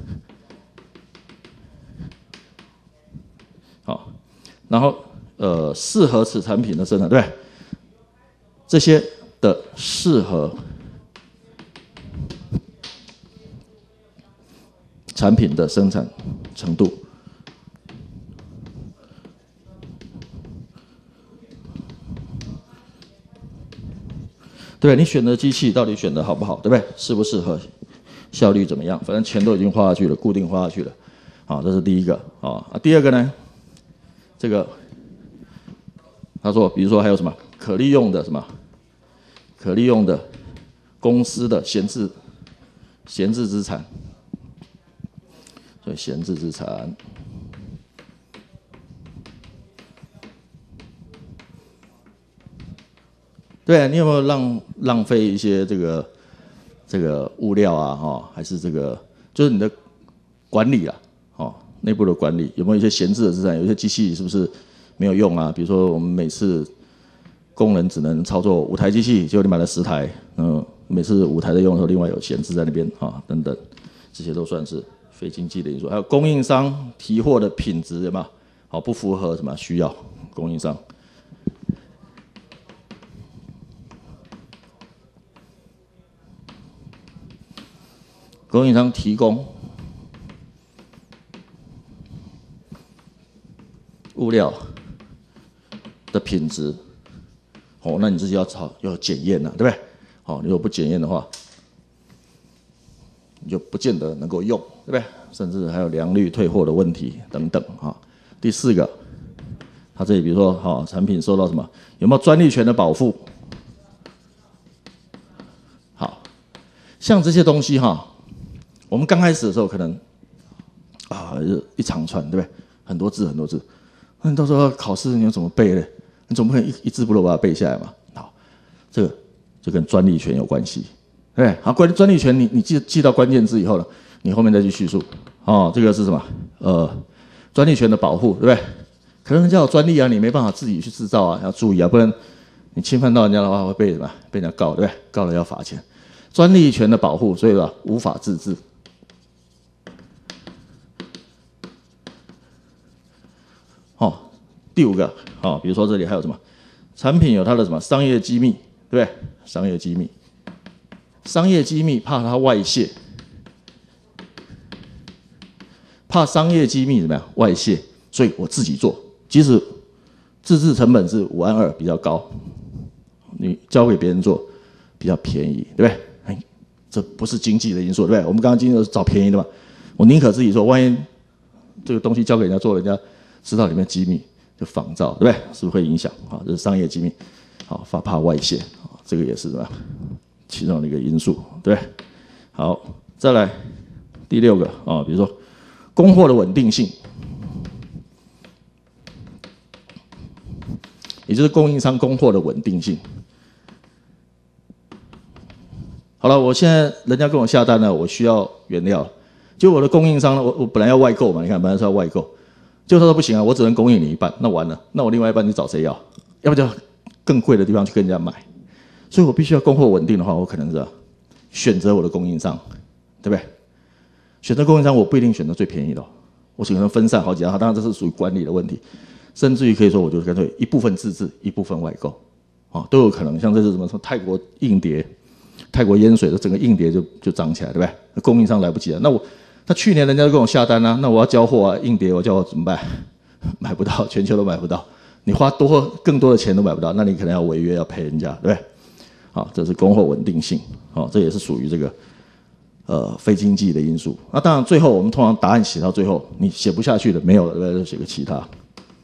好，然后呃，适合此产品的生产，对不对？这些的适合产品的生产程度。对，你选的机器到底选的好不好，对不对？适不适合，效率怎么样？反正钱都已经花下去了，固定花下去了。好，这是第一个啊。第二个呢，这个他说，比如说还有什么可利用的什么可利用的公司的闲置闲置资产，所以闲置资产。对，你有没有浪浪费一些这个这个物料啊？哈、哦，还是这个就是你的管理啦，哦，内部的管理有没有一些闲置的资产？有一些机器是不是没有用啊？比如说我们每次工人只能操作五台机器，结果你买了十台，嗯，每次五台在用的时候，另外有闲置在那边啊、哦，等等，这些都算是非经济的因素。还有供应商提货的品质有没有好不符合什么需要？供应商。供应商提供物料的品质，哦，那你自己要查要检验了，对不对？哦，你如果不检验的话，你就不见得能够用，对不对？甚至还有良率、退货的问题等等啊、哦。第四个，他这里比如说，哈、哦，产品受到什么？有没有专利权的保护？好，像这些东西哈。哦我们刚开始的时候可能啊一长串，对不对？很多字很多字，那你到时候考试你要怎么背呢？你总不可能一一字不漏把它背下来嘛？好，这个就跟专利权有关系，对不对？好，关于专利权，你你记记到关键字以后呢，你后面再去叙述。哦，这个是什么？呃，专利权的保护，对不对？可能人家有专利啊，你没办法自己去制造啊，要注意啊，不然你侵犯到人家的话会被什么？被人家告，对不对？告了要罚钱。专利权的保护，所以吧，无法自治。哦，第五个，哦，比如说这里还有什么？产品有它的什么商业机密，对不对？商业机密，商业机密怕它外泄，怕商业机密怎么样外泄，所以我自己做，即使自制成本是五万二比较高，你交给别人做比较便宜，对不对？哎，这不是经济的因素，对不对？我们刚刚经济是找便宜的嘛，我宁可自己做，万一这个东西交给人家做，人家知道里面机密就仿造，对不对？是不是会影响？啊，这是商业机密，好，怕怕外泄，啊，这个也是什么？其中的一个因素，对不对？好，再来第六个啊，比如说供货的稳定性，也就是供应商供货的稳定性。好了，我现在人家跟我下单了，我需要原料，就我的供应商呢，我我本来要外购嘛，你看本来是要外购。就他说不行啊，我只能供应你一半，那完了，那我另外一半你找谁要？要不就更贵的地方去跟人家买，所以我必须要供货稳定的话，我可能是选择我的供应商，对不对？选择供应商，我不一定选择最便宜的、哦，我可能分散好几家，当然这是属于管理的问题，甚至于可以说，我就干脆一部分自制，一部分外购，啊、哦，都有可能。像这是什么？什么泰国硬碟、泰国淹水的整个硬碟就就涨起来，对不对？那供应商来不及了，那我那去年人家就跟我下单啊，那我要交货啊，硬碟我叫我怎么办？买不到，全球都买不到，你花多更多的钱都买不到，那你可能要违约，要赔人家，对不对？好，这是供货稳定性，好，这也是属于这个。呃，非经济的因素。那当然，最后我们通常答案写到最后，你写不下去的没有了，对不对？就写个其他。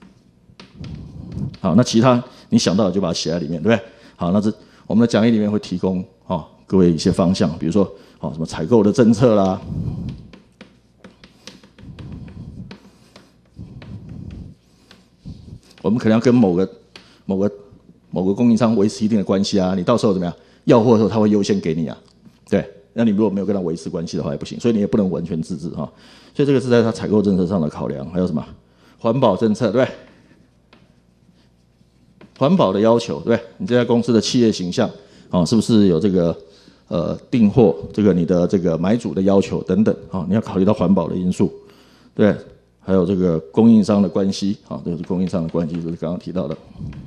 好，那其他你想到的就把它写在里面，对不对？好，那这我们的讲义里面会提供哦各位一些方向，比如说哦什么采购的政策啦，我们可能要跟某个某个某个供应商维持一定的关系啊，你到时候怎么样要货的时候，他会优先给你啊，对。那你如果没有跟他维持关系的话也不行，所以你也不能完全自制哈。所以这个是在他采购政策上的考量，还有什么环保政策，对不对？环保的要求，对不对？你这家公司的企业形象，啊，是不是有这个呃订货这个你的这个买主的要求等等啊？你要考虑到环保的因素，对，还有这个供应商的关系，啊，这是供应商的关系，这是刚刚提到的。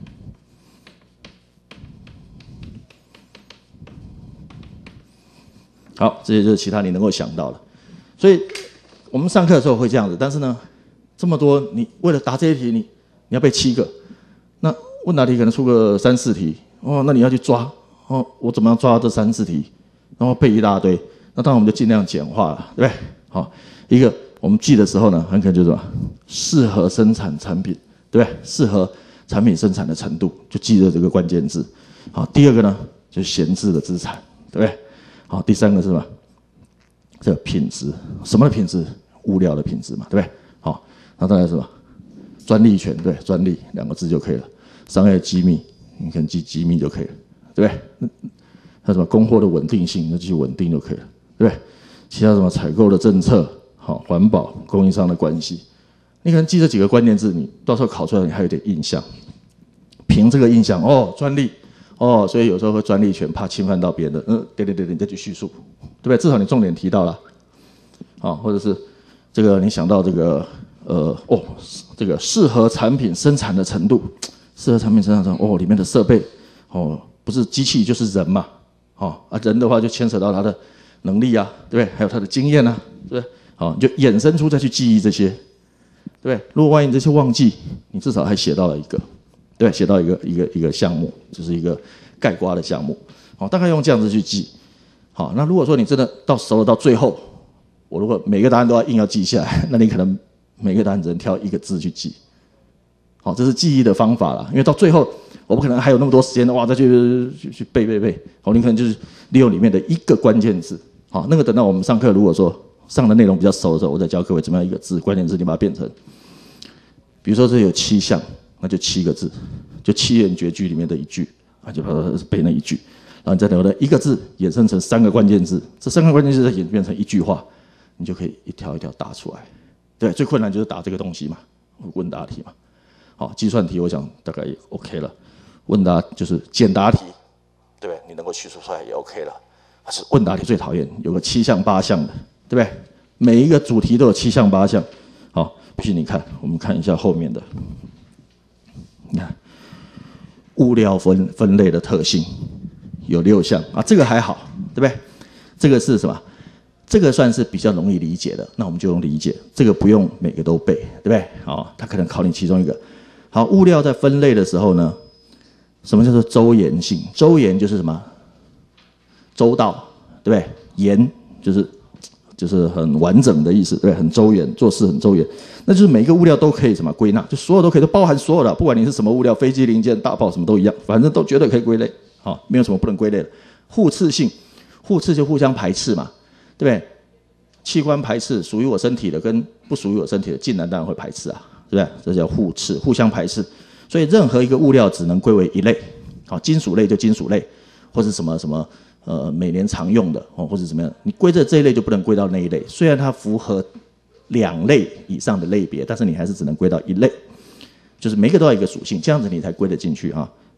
好，这些就是其他你能够想到的，所以我们上课的时候会这样子，但是呢，这么多你为了答这些题，你你要背七个，那问答题可能出个三四题，哦，那你要去抓，哦，我怎么样抓这三四题，然后背一大堆，那当然我们就尽量简化了，对不对？好，一个我们记的时候呢，很可能就是什么，适合生产产品，对不对？适合产品生产的程度，就记着这个关键字。好，第二个呢，就是闲置的资产，对不对？好，第三个是什么？这个品质，什么的品质？物料的品质嘛，对不对？好，那再来是什么？专利权，对，专利两个字就可以了。商业机密，你可能记机密就可以了，对不对？还有什么供货的稳定性，那记稳定就可以了，对不对？其他什么采购的政策，好，环保、供应商的关系，你可能记这几个关键字，你到时候考出来你还有点印象。凭这个印象，哦，专利。哦，所以有时候会专利权怕侵犯到别人的，嗯，对对对，你再去叙述，对不对？至少你重点提到了，啊，或者是这个你想到这个呃哦，这个适合产品生产的程度，适合产品生产程度哦，里面的设备哦，不是机器就是人嘛，哦啊，人的话就牵扯到他的能力啊，对不对？还有他的经验啊，对不对？好，你就衍生出再去记忆这些，对不对？如果万一你这些忘记，你至少还写到了一个。对，写到一个一个一个项目，就是一个概括的项目，好，大概用这样子去记，好，那如果说你真的到熟了到最后，我如果每个答案都要硬要记下来，那你可能每个答案只能挑一个字去记，好，这是记忆的方法啦，因为到最后我不可能还有那么多时间的哇再去去去背背背，好，你可能就是利用里面的一个关键字，好，那个等到我们上课如果说上的内容比较熟的时候，我再教各位怎么样一个字关键字，你把它变成，比如说这有七项。那就七个字，就七言绝句里面的一句，啊，就背那一句，然后你再留的一个字衍生成三个关键字，这三个关键字再演变成一句话，你就可以一条一条打出来。对，最困难就是打这个东西嘛，问答题嘛。好，计算题我想大概也 OK 了，问答就是简答题，对不对？你能够叙述出来也 OK 了。可是问答题最讨厌有个七项八项的，对不对？每一个主题都有七项八项。好，必须你看，我们看一下后面的。你看，物料分分类的特性有六项啊，这个还好，对不对？这个是什么？这个算是比较容易理解的，那我们就用理解。这个不用每个都背，对不对？好，他可能考你其中一个。好，物料在分类的时候呢，什么叫做周延性？周延就是什么？周到，对不对？延就是就是很完整的意思，对，很周延，做事很周延。那就是每一个物料都可以什么归纳，就所有都可以，都包含所有的，不管你是什么物料，飞机零件、大炮什么都一样，反正都绝对可以归类，好，没有什么不能归类的。互斥性，互斥就互相排斥嘛，对不对？器官排斥，属于我身体的跟不属于我身体的，竟然当然会排斥啊，对不对？这叫互斥，互相排斥。所以任何一个物料只能归为一类，好，金属类就金属类，或是什么什么呃每年常用的哦，或者怎么样，你归在这一类就不能归到那一类，虽然它符合两类以上的类别，但是你还是只能归到一类，就是每个都要一个属性，这样子你才归得进去哈。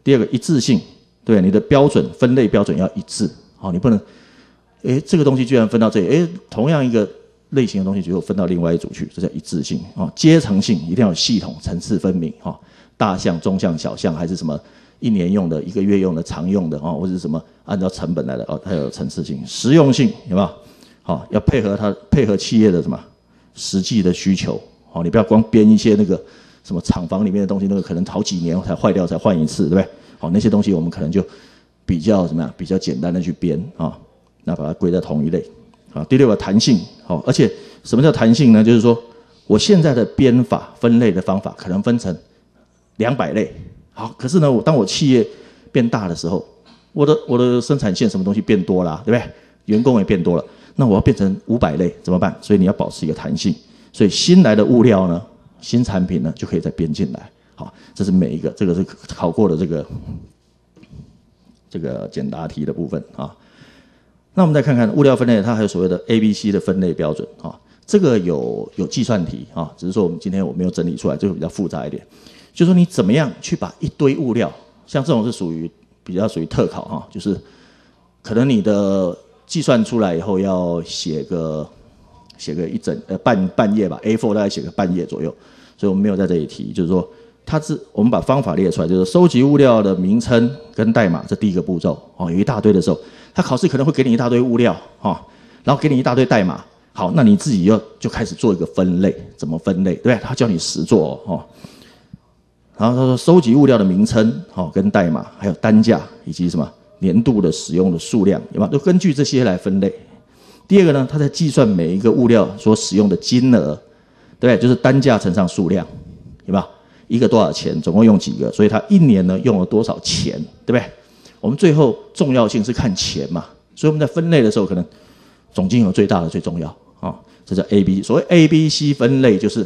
第二个一致性，对，你的标准分类标准要一致，好，你不能，哎，这个东西居然分到这里，哎，同样一个类型的东西，结果分到另外一组去，这叫一致性啊。阶层性一定要有系统，层次分明哈，大项、中项、小项，还是什么一年用的、一个月用的、常用的哦，或者是什么按照成本来的哦，它有层次性。实用性有没有？好，要配合它配合企业的什么实际的需求，好，你不要光编一些那个什么厂房里面的东西，那个可能好几年才坏掉才换一次，对不对？好，那些东西我们可能就比较怎么样？比较简单的去编啊，那把它归在同一类。啊，第六个弹性，好，而且什么叫弹性呢？就是说我现在的编法分类的方法可能分成两百类，好，可是呢，我当我企业变大的时候，我的我的生产线什么东西变多了，对不对？员工也变多了。那我要变成五百类怎么办？所以你要保持一个弹性，所以新来的物料呢，新产品呢就可以再编进来。好，这是每一个，这个是考过的这个这个简答题的部分啊。那我们再看看物料分类，它还有所谓的 A、B、C 的分类标准啊。这个有有计算题啊，只是说我们今天我没有整理出来，这个比较复杂一点。就是说你怎么样去把一堆物料，像这种是属于比较属于特考哈，就是可能你的计算出来以后要写个写个一整呃半半页吧 ，A 四 大概写个半页左右，所以我们没有在这里提。就是说，它是我们把方法列出来，就是收集物料的名称跟代码，这第一个步骤哦，有一大堆的时候，它考试可能会给你一大堆物料哈，然后给你一大堆代码，好，那你自己要就开始做一个分类，怎么分类，对不对？他叫你实做哦。然后他说收集物料的名称哦跟代码，还有单价以及什么年度的使用的数量，有没有？都根据这些来分类。第二个呢，他在计算每一个物料所使用的金额，对不对？就是单价乘上数量，有没有？一个多少钱，总共用几个，所以他一年呢用了多少钱，对不对？我们最后重要性是看钱嘛，所以我们在分类的时候，可能总金额最大的最重要啊、哦，这叫 A、B。所谓 A、B、C 分类，就是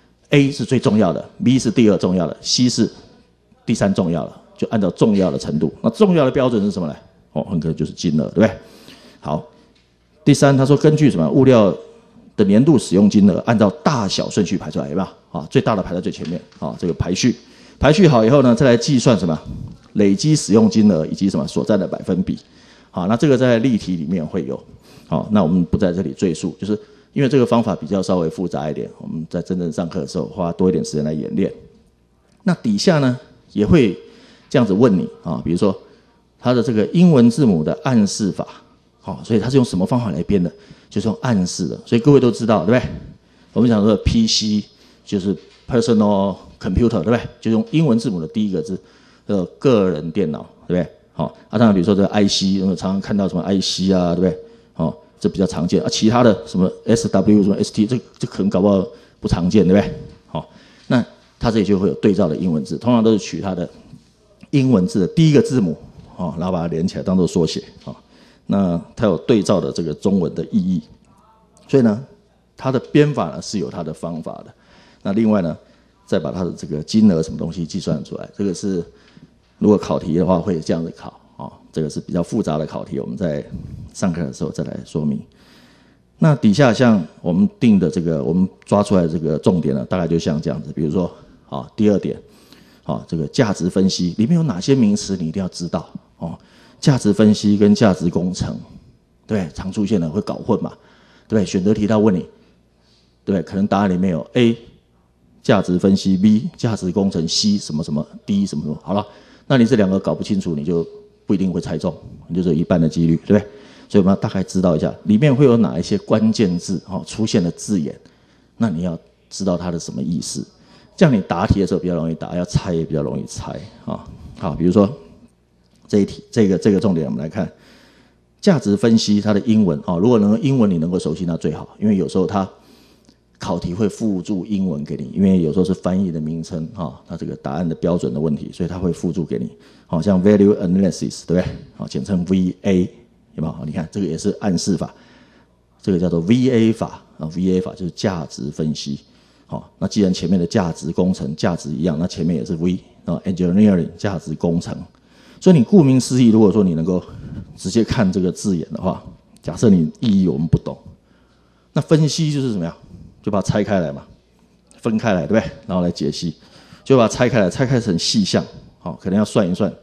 A 是最重要的 ，B 是第二重要的 ，C 是第三重要的，就按照重要的程度。那重要的标准是什么呢？哦，很可能就是金额，对不对？好，第三，他说根据什么物料的年度使用金额，按照大小顺序排出来，有没有？啊，最大的排在最前面，啊，这个排序，排序好以后呢，再来计算什么累积使用金额以及什么所占的百分比。好，那这个在例题里面会有，好，那我们不在这里赘述，就是因为这个方法比较稍微复杂一点，我们在真正上课的时候花多一点时间来演练。那底下呢也会这样子问你啊，比如说它的这个英文字母的暗示法，好，所以它是用什么方法来编的？就是用暗示的，所以各位都知道，对不对？我们讲说 P C 就是 personal computer， 对不对？就用英文字母的第一个字，呃，个人电脑，对不对？好，啊，当然比如说这个 I C， 我们常常看到什么 I C 啊，对不对？好，这比较常见啊。其他的什么 S W 什么 S T， 这这可能搞不好不常见，对不对？好，那它这里就会有对照的英文字，通常都是取它的英文字的第一个字母，哦，然后把它连起来当做缩写，啊，那它有对照的这个中文的意义，所以呢，它的编法呢是有它的方法的。那另外呢，再把它的这个金额什么东西计算出来，这个是如果考题的话会这样子考啊、哦，这个是比较复杂的考题，我们在上课的时候再来说明。那底下像我们定的这个，我们抓出来的这个重点呢，大概就像这样子，比如说啊、哦，第二点，啊、哦，这个价值分析里面有哪些名词你一定要知道哦，价值分析跟价值工程，对，常出现的会搞混嘛，对不对？选择题他问你，对，可能答案里面有 A。价值分析 B 价值工程 C 什么什么 D 什么什么，好了，那你这两个搞不清楚，你就不一定会猜中，你就只有一半的几率，对不对？所以我们要大概知道一下里面会有哪一些关键字哦出现的字眼，那你要知道它的什么意思，这样你答题的时候比较容易答，要猜也比较容易猜啊。好，比如说这一题，这个这个重点我们来看价值分析它的英文哦，如果能够英文你能够熟悉那最好，因为有时候它考题会附注英文给你，因为有时候是翻译的名称哈，它这个答案的标准的问题，所以它会附注给你。好像 value analysis 对不对？好，简称 V A 有没有？你看这个也是暗示法，这个叫做 V A 法啊 ，V A 法就是价值分析。好，那既然前面的价值工程价值一样，那前面也是 V 啊 engineering 价值工程。所以你顾名思义，如果说你能够直接看这个字眼的话，假设你意义我们不懂，那分析就是怎么样？就把它拆开来嘛，分开来，对不对？然后来解析，就把它拆开来，拆开成细项，好，可能要算一算，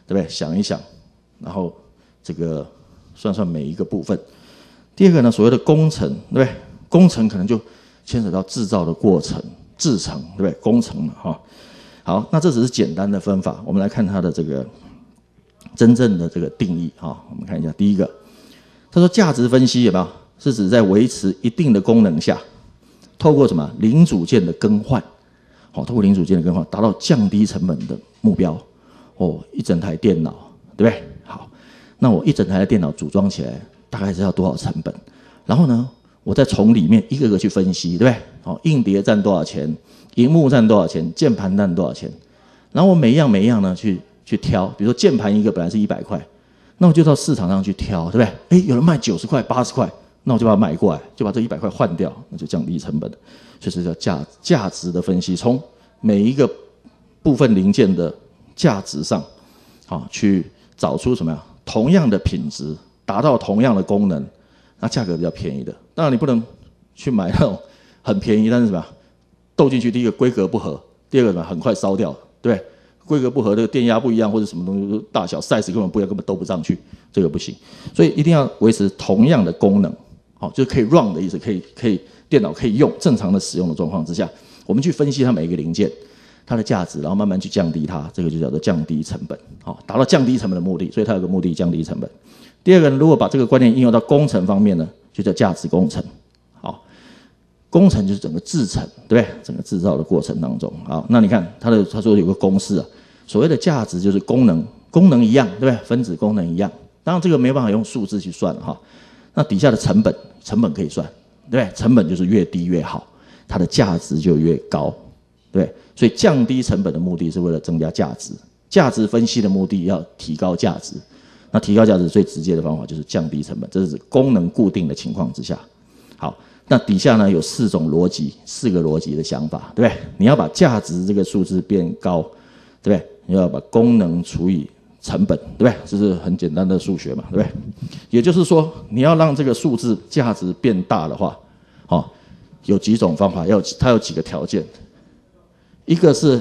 对不对？想一想，然后这个算算每一个部分。第二个呢，所谓的工程，对不对？工程可能就牵扯到制造的过程、制程，对不对？工程嘛，哈。好，那这只是简单的分法，我们来看它的这个真正的这个定义哈。我们看一下，第一个，他说价值分析有没有？是指在维持一定的功能下，透过什么零组件的更换，好，透过零组件的更换，达到降低成本的目标。哦，一整台电脑，对不对？好，那我一整台的电脑组装起来，大概是要多少成本？然后呢，我再从里面一个个去分析，对不对？好，硬碟占多少钱？萤幕占多少钱？键盘占多少钱？然后我每一样每一样呢去去挑，比如说键盘一个本来是一百块，那我就到市场上去挑，对不对？哎，有人卖九十块、八十块，那我就把它买过来，就把这一百块换掉，那就降低成本了。所以这叫价价值的分析，从每一个部分零件的价值上，啊，去找出什么呀？同样的品质，达到同样的功能，那价格比较便宜的。当然你不能去买那种很便宜，但是什么斗进去，第一个规格不合，第二个什么很快烧掉，对不对？规格不合，这个电压不一样，或者什么东西大小 size 根本不一样，根本斗不上去，这个不行。所以一定要维持同样的功能，好，就是可以 run 的意思，可以可以电脑可以用，正常的使用的状况之下，我们去分析它每一个零件。它的价值，然后慢慢去降低它，这个就叫做降低成本，好，达到降低成本的目的，所以它有个目的降低成本。第二个呢，如果把这个观念应用到工程方面呢，就叫价值工程，好，工程就是整个制程，对不对？整个制造的过程当中，好，那你看它的他说有个公式啊，所谓的价值就是功能，功能一样，对不对？分子功能一样，当然这个没办法用数字去算了哈。那底下的成本，成本可以算，对不对？成本就是越低越好，它的价值就越高。对，所以降低成本的目的是为了增加价值，价值分析的目的要提高价值。那提高价值最直接的方法就是降低成本，这是指功能固定的情况之下。好，那底下呢有四种逻辑，四个逻辑的想法，对不对？你要把价值这个数字变高，对不对？你要把功能除以成本，对不对？这是很简单的数学嘛，对不对？也就是说，你要让这个数字价值变大的话，哦，有几种方法，要它有几个条件。一个是，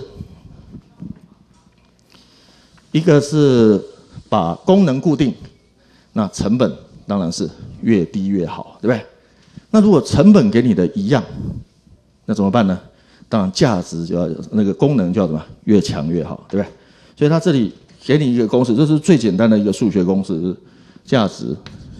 一个是把功能固定，那成本当然是越低越好，对不对？那如果成本给你的一样，那怎么办呢？当然价值就要那个功能就要什么越强越好，对不对？所以他这里给你一个公式，这是最简单的一个数学公式，是价值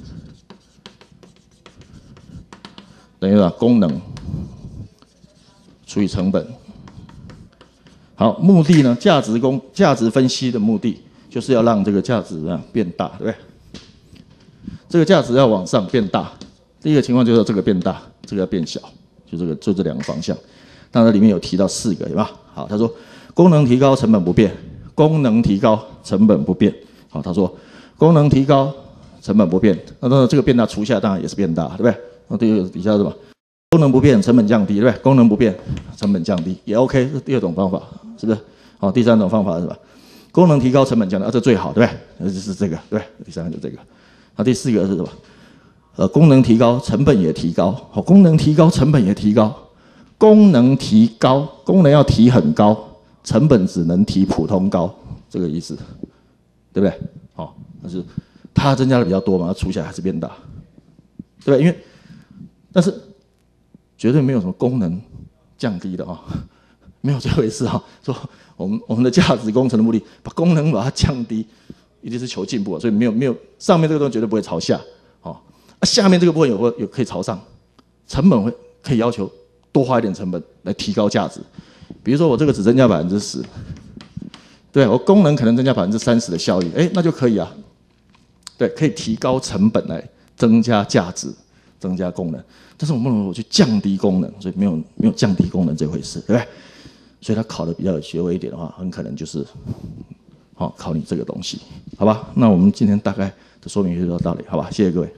等于把功能除以成本。好，目的呢？价值公价值分析的目的就是要让这个价值啊变大，对不对？这个价值要往上变大，第一个情况就是这个变大，这个要变小，就这个就这两个方向。当然里面有提到四个，有吧？好，他说功能提高，成本不变；功能提高，成本不变。好，他说功能提高，成本不变。那当然这个变大除下当然也是变大，对不对？那第二个底下是什么？功能不变，成本降低，对不对？功能不变，成本降低也 OK， 这是第二种方法，是不是？好，第三种方法是什么？功能提高，成本降低，啊，这最好，对不对？那就是这个，对，第三个就是这个。好，第四个是什么？呃，功能提高，成本也提高。好，功能提高，成本也提高。功能提高，功能要提很高，成本只能提普通高，这个意思，对不对？好，但是它增加的比较多嘛，它除起来还是变大，对不对？因为，但是绝对没有什么功能降低的啊，没有这回事啊。说我们我们的价值工程的目的，把功能把它降低，一定是求进步，所以没有没有上面这个东西绝对不会朝下，哦，啊下面这个部分有有可以朝上，成本会可以要求多花一点成本来提高价值，比如说我这个只增加百分之十，对我功能可能增加百分之三十的效益，哎，那就可以啊，对，可以提高成本来增加价值，增加功能。但是我们不能我去降低功能，所以没有没有降低功能这回事，对不对？所以他考的比较有学问一点的话，很可能就是，好、哦、考你这个东西，好吧？那我们今天大概的说明就到这里，好吧？谢谢各位。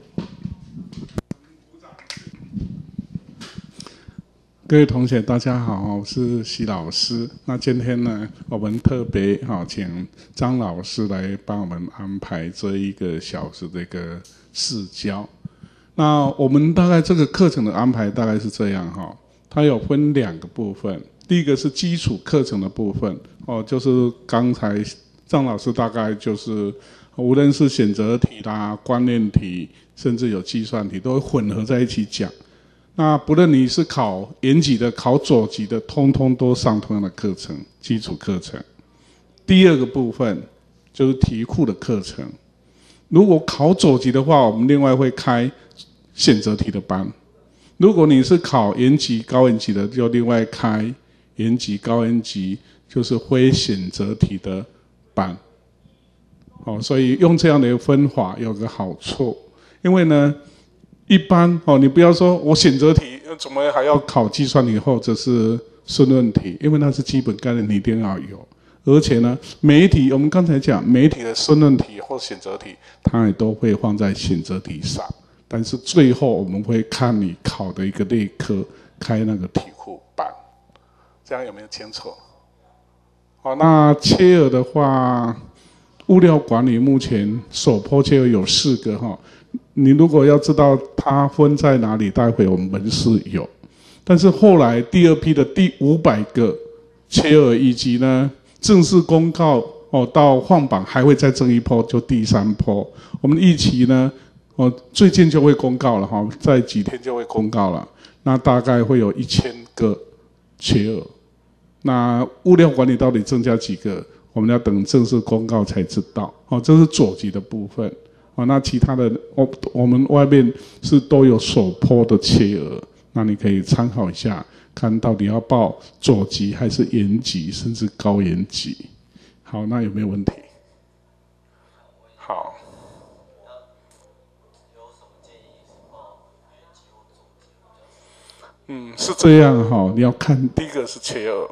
各位同学，大家好，我是徐老师。那今天呢，我们特别哈请张老师来帮我们安排这一个小时的一个试教。那我们大概这个课程的安排大概是这样哈，它有分两个部分。第一个是基础课程的部分哦，就是刚才张老师大概就是无论是选择题啦、观念题，甚至有计算题，都会混合在一起讲。那不论你是考延级的、考左级的，通通都上同样的课程，基础课程。第二个部分就是题库的课程。如果考左级的话，我们另外会开选择题的班；如果你是考延级、高延级的，就另外开延级、高延级，就是非选择题的班。哦，所以用这样的一个分法有个好处，因为呢，一般哦，你不要说我选择题怎么还要考计算题或者是申论题，因为那是基本概念，你一定要有。而且呢，每一题我们刚才讲，每一题的申论题或选择题，它也都会放在选择题上。但是最后我们会看你考的一个类科，开那个题库班，这样有没有清楚？好，那切尔的话，物料管理目前首波切尔有四个哈，你如果要知道它分在哪里，待会我们门市有。但是后来第二批的第五百个切尔以及呢正式公告哦，到放榜还会再增一波，就第三波。我们预期呢，哦最近就会公告了哈，在几天就会公告了。那大概会有一千个切尔。那物料管理到底增加几个？我们要等正式公告才知道。哦，这是左级的部分。哦，那其他的，我我们外面是都有首波的切额，那你可以参考一下，看到底要报左级还是延级，甚至高延级。好，那有没有问题？好。嗯，是这样哈、哦，你要看第一个是切额。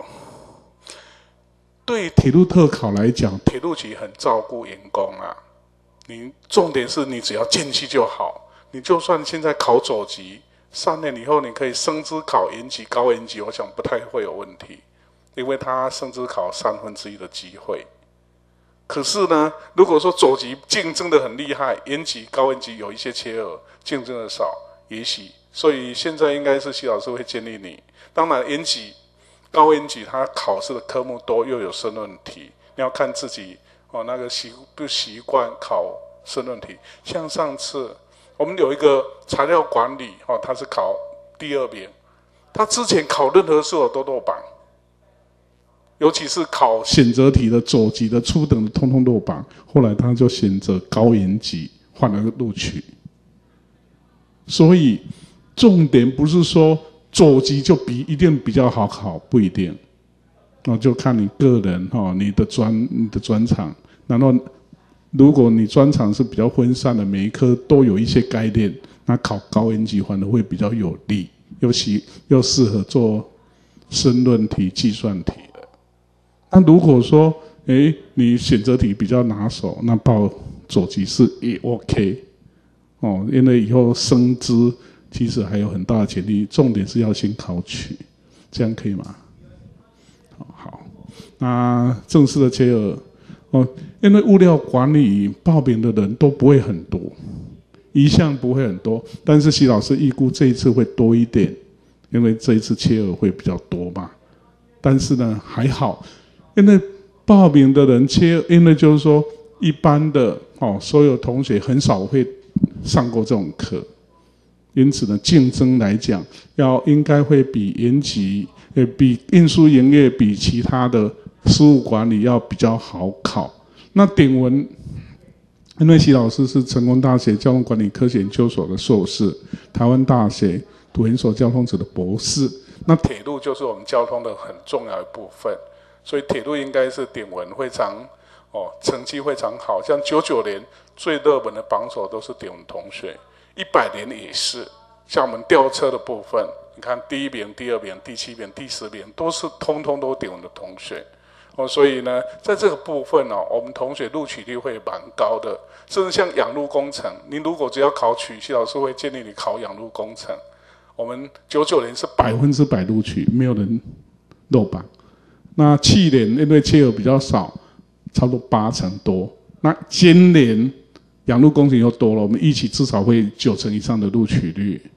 对铁路特考来讲，铁路局很照顾员工啊。你重点是你只要进去就好，你就算现在考左级，三年以后你可以升资考延级、高延级，我想不太会有问题，因为他升资考三分之一的机会。可是呢，如果说左级竞争的很厉害，延级、高延级有一些切额，竞争的少，也许，所以现在应该是徐老师会建议你，当然延级、高延级他考试的科目多，又有申论题，你要看自己。哦，那个习不习惯考申论题？像上次我们有一个材料管理，哦，他是考第二名，他之前考任何事我都落榜，尤其是考选择题的左级的初等的，通通落榜。后来他就选择高延级，换了个录取。所以重点不是说左级就比一定比较好考，不一定。那就看你个人哈，你的专你的专长。然后，如果你专长是比较分散的，每一科都有一些概念，那考高延级反而会比较有利，尤其又适合做申论题、计算题的。那如果说，哎，你选择题比较拿手，那报左级是也 OK 哦，因为以后升资其实还有很大的潜力，重点是要先考取，这样可以吗？好，那正式的切额哦，因为物料管理报名的人都不会很多，一项不会很多，但是徐老师预估这一次会多一点，因为这一次切额会比较多嘛。但是呢还好，因为报名的人切，因为就是说一般的哦，所有同学很少会上过这种课，因此呢竞争来讲，要应该会比延级。也比运输营业比其他的事务管理要比较好考。那鼎文，因为徐老师是成功大学交通管理科学研究所的硕士，台湾大学读研所交通史的博士。那铁路就是我们交通的很重要的部分，所以铁路应该是鼎文非常哦成绩非常好。像九九年最热门的榜首都是鼎文同学，一百年也是。像我们吊车的部分。你看，第一名、第二名、第七名、第十名，都是通通都鼎文的同学哦。所以呢，在这个部分哦，我们同学录取率会蛮高的。甚至像养路工程，你如果只要考取，徐老师会建议你考养路工程。我们九九年是百分之百录取，没有人落榜。那去年因为切额比较少，差不多八成多。那今年养路工程又多了，我们预期至少会九成以上的录取率。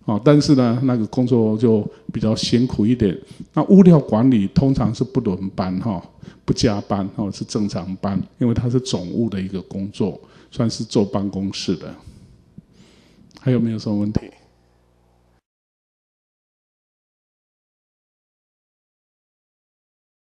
哦，但是呢，那个工作就比较辛苦一点。那物料管理通常是不轮班哈、哦，不加班哦，是正常班，因为它是总务的一个工作，算是坐办公室的。还有没有什么问题？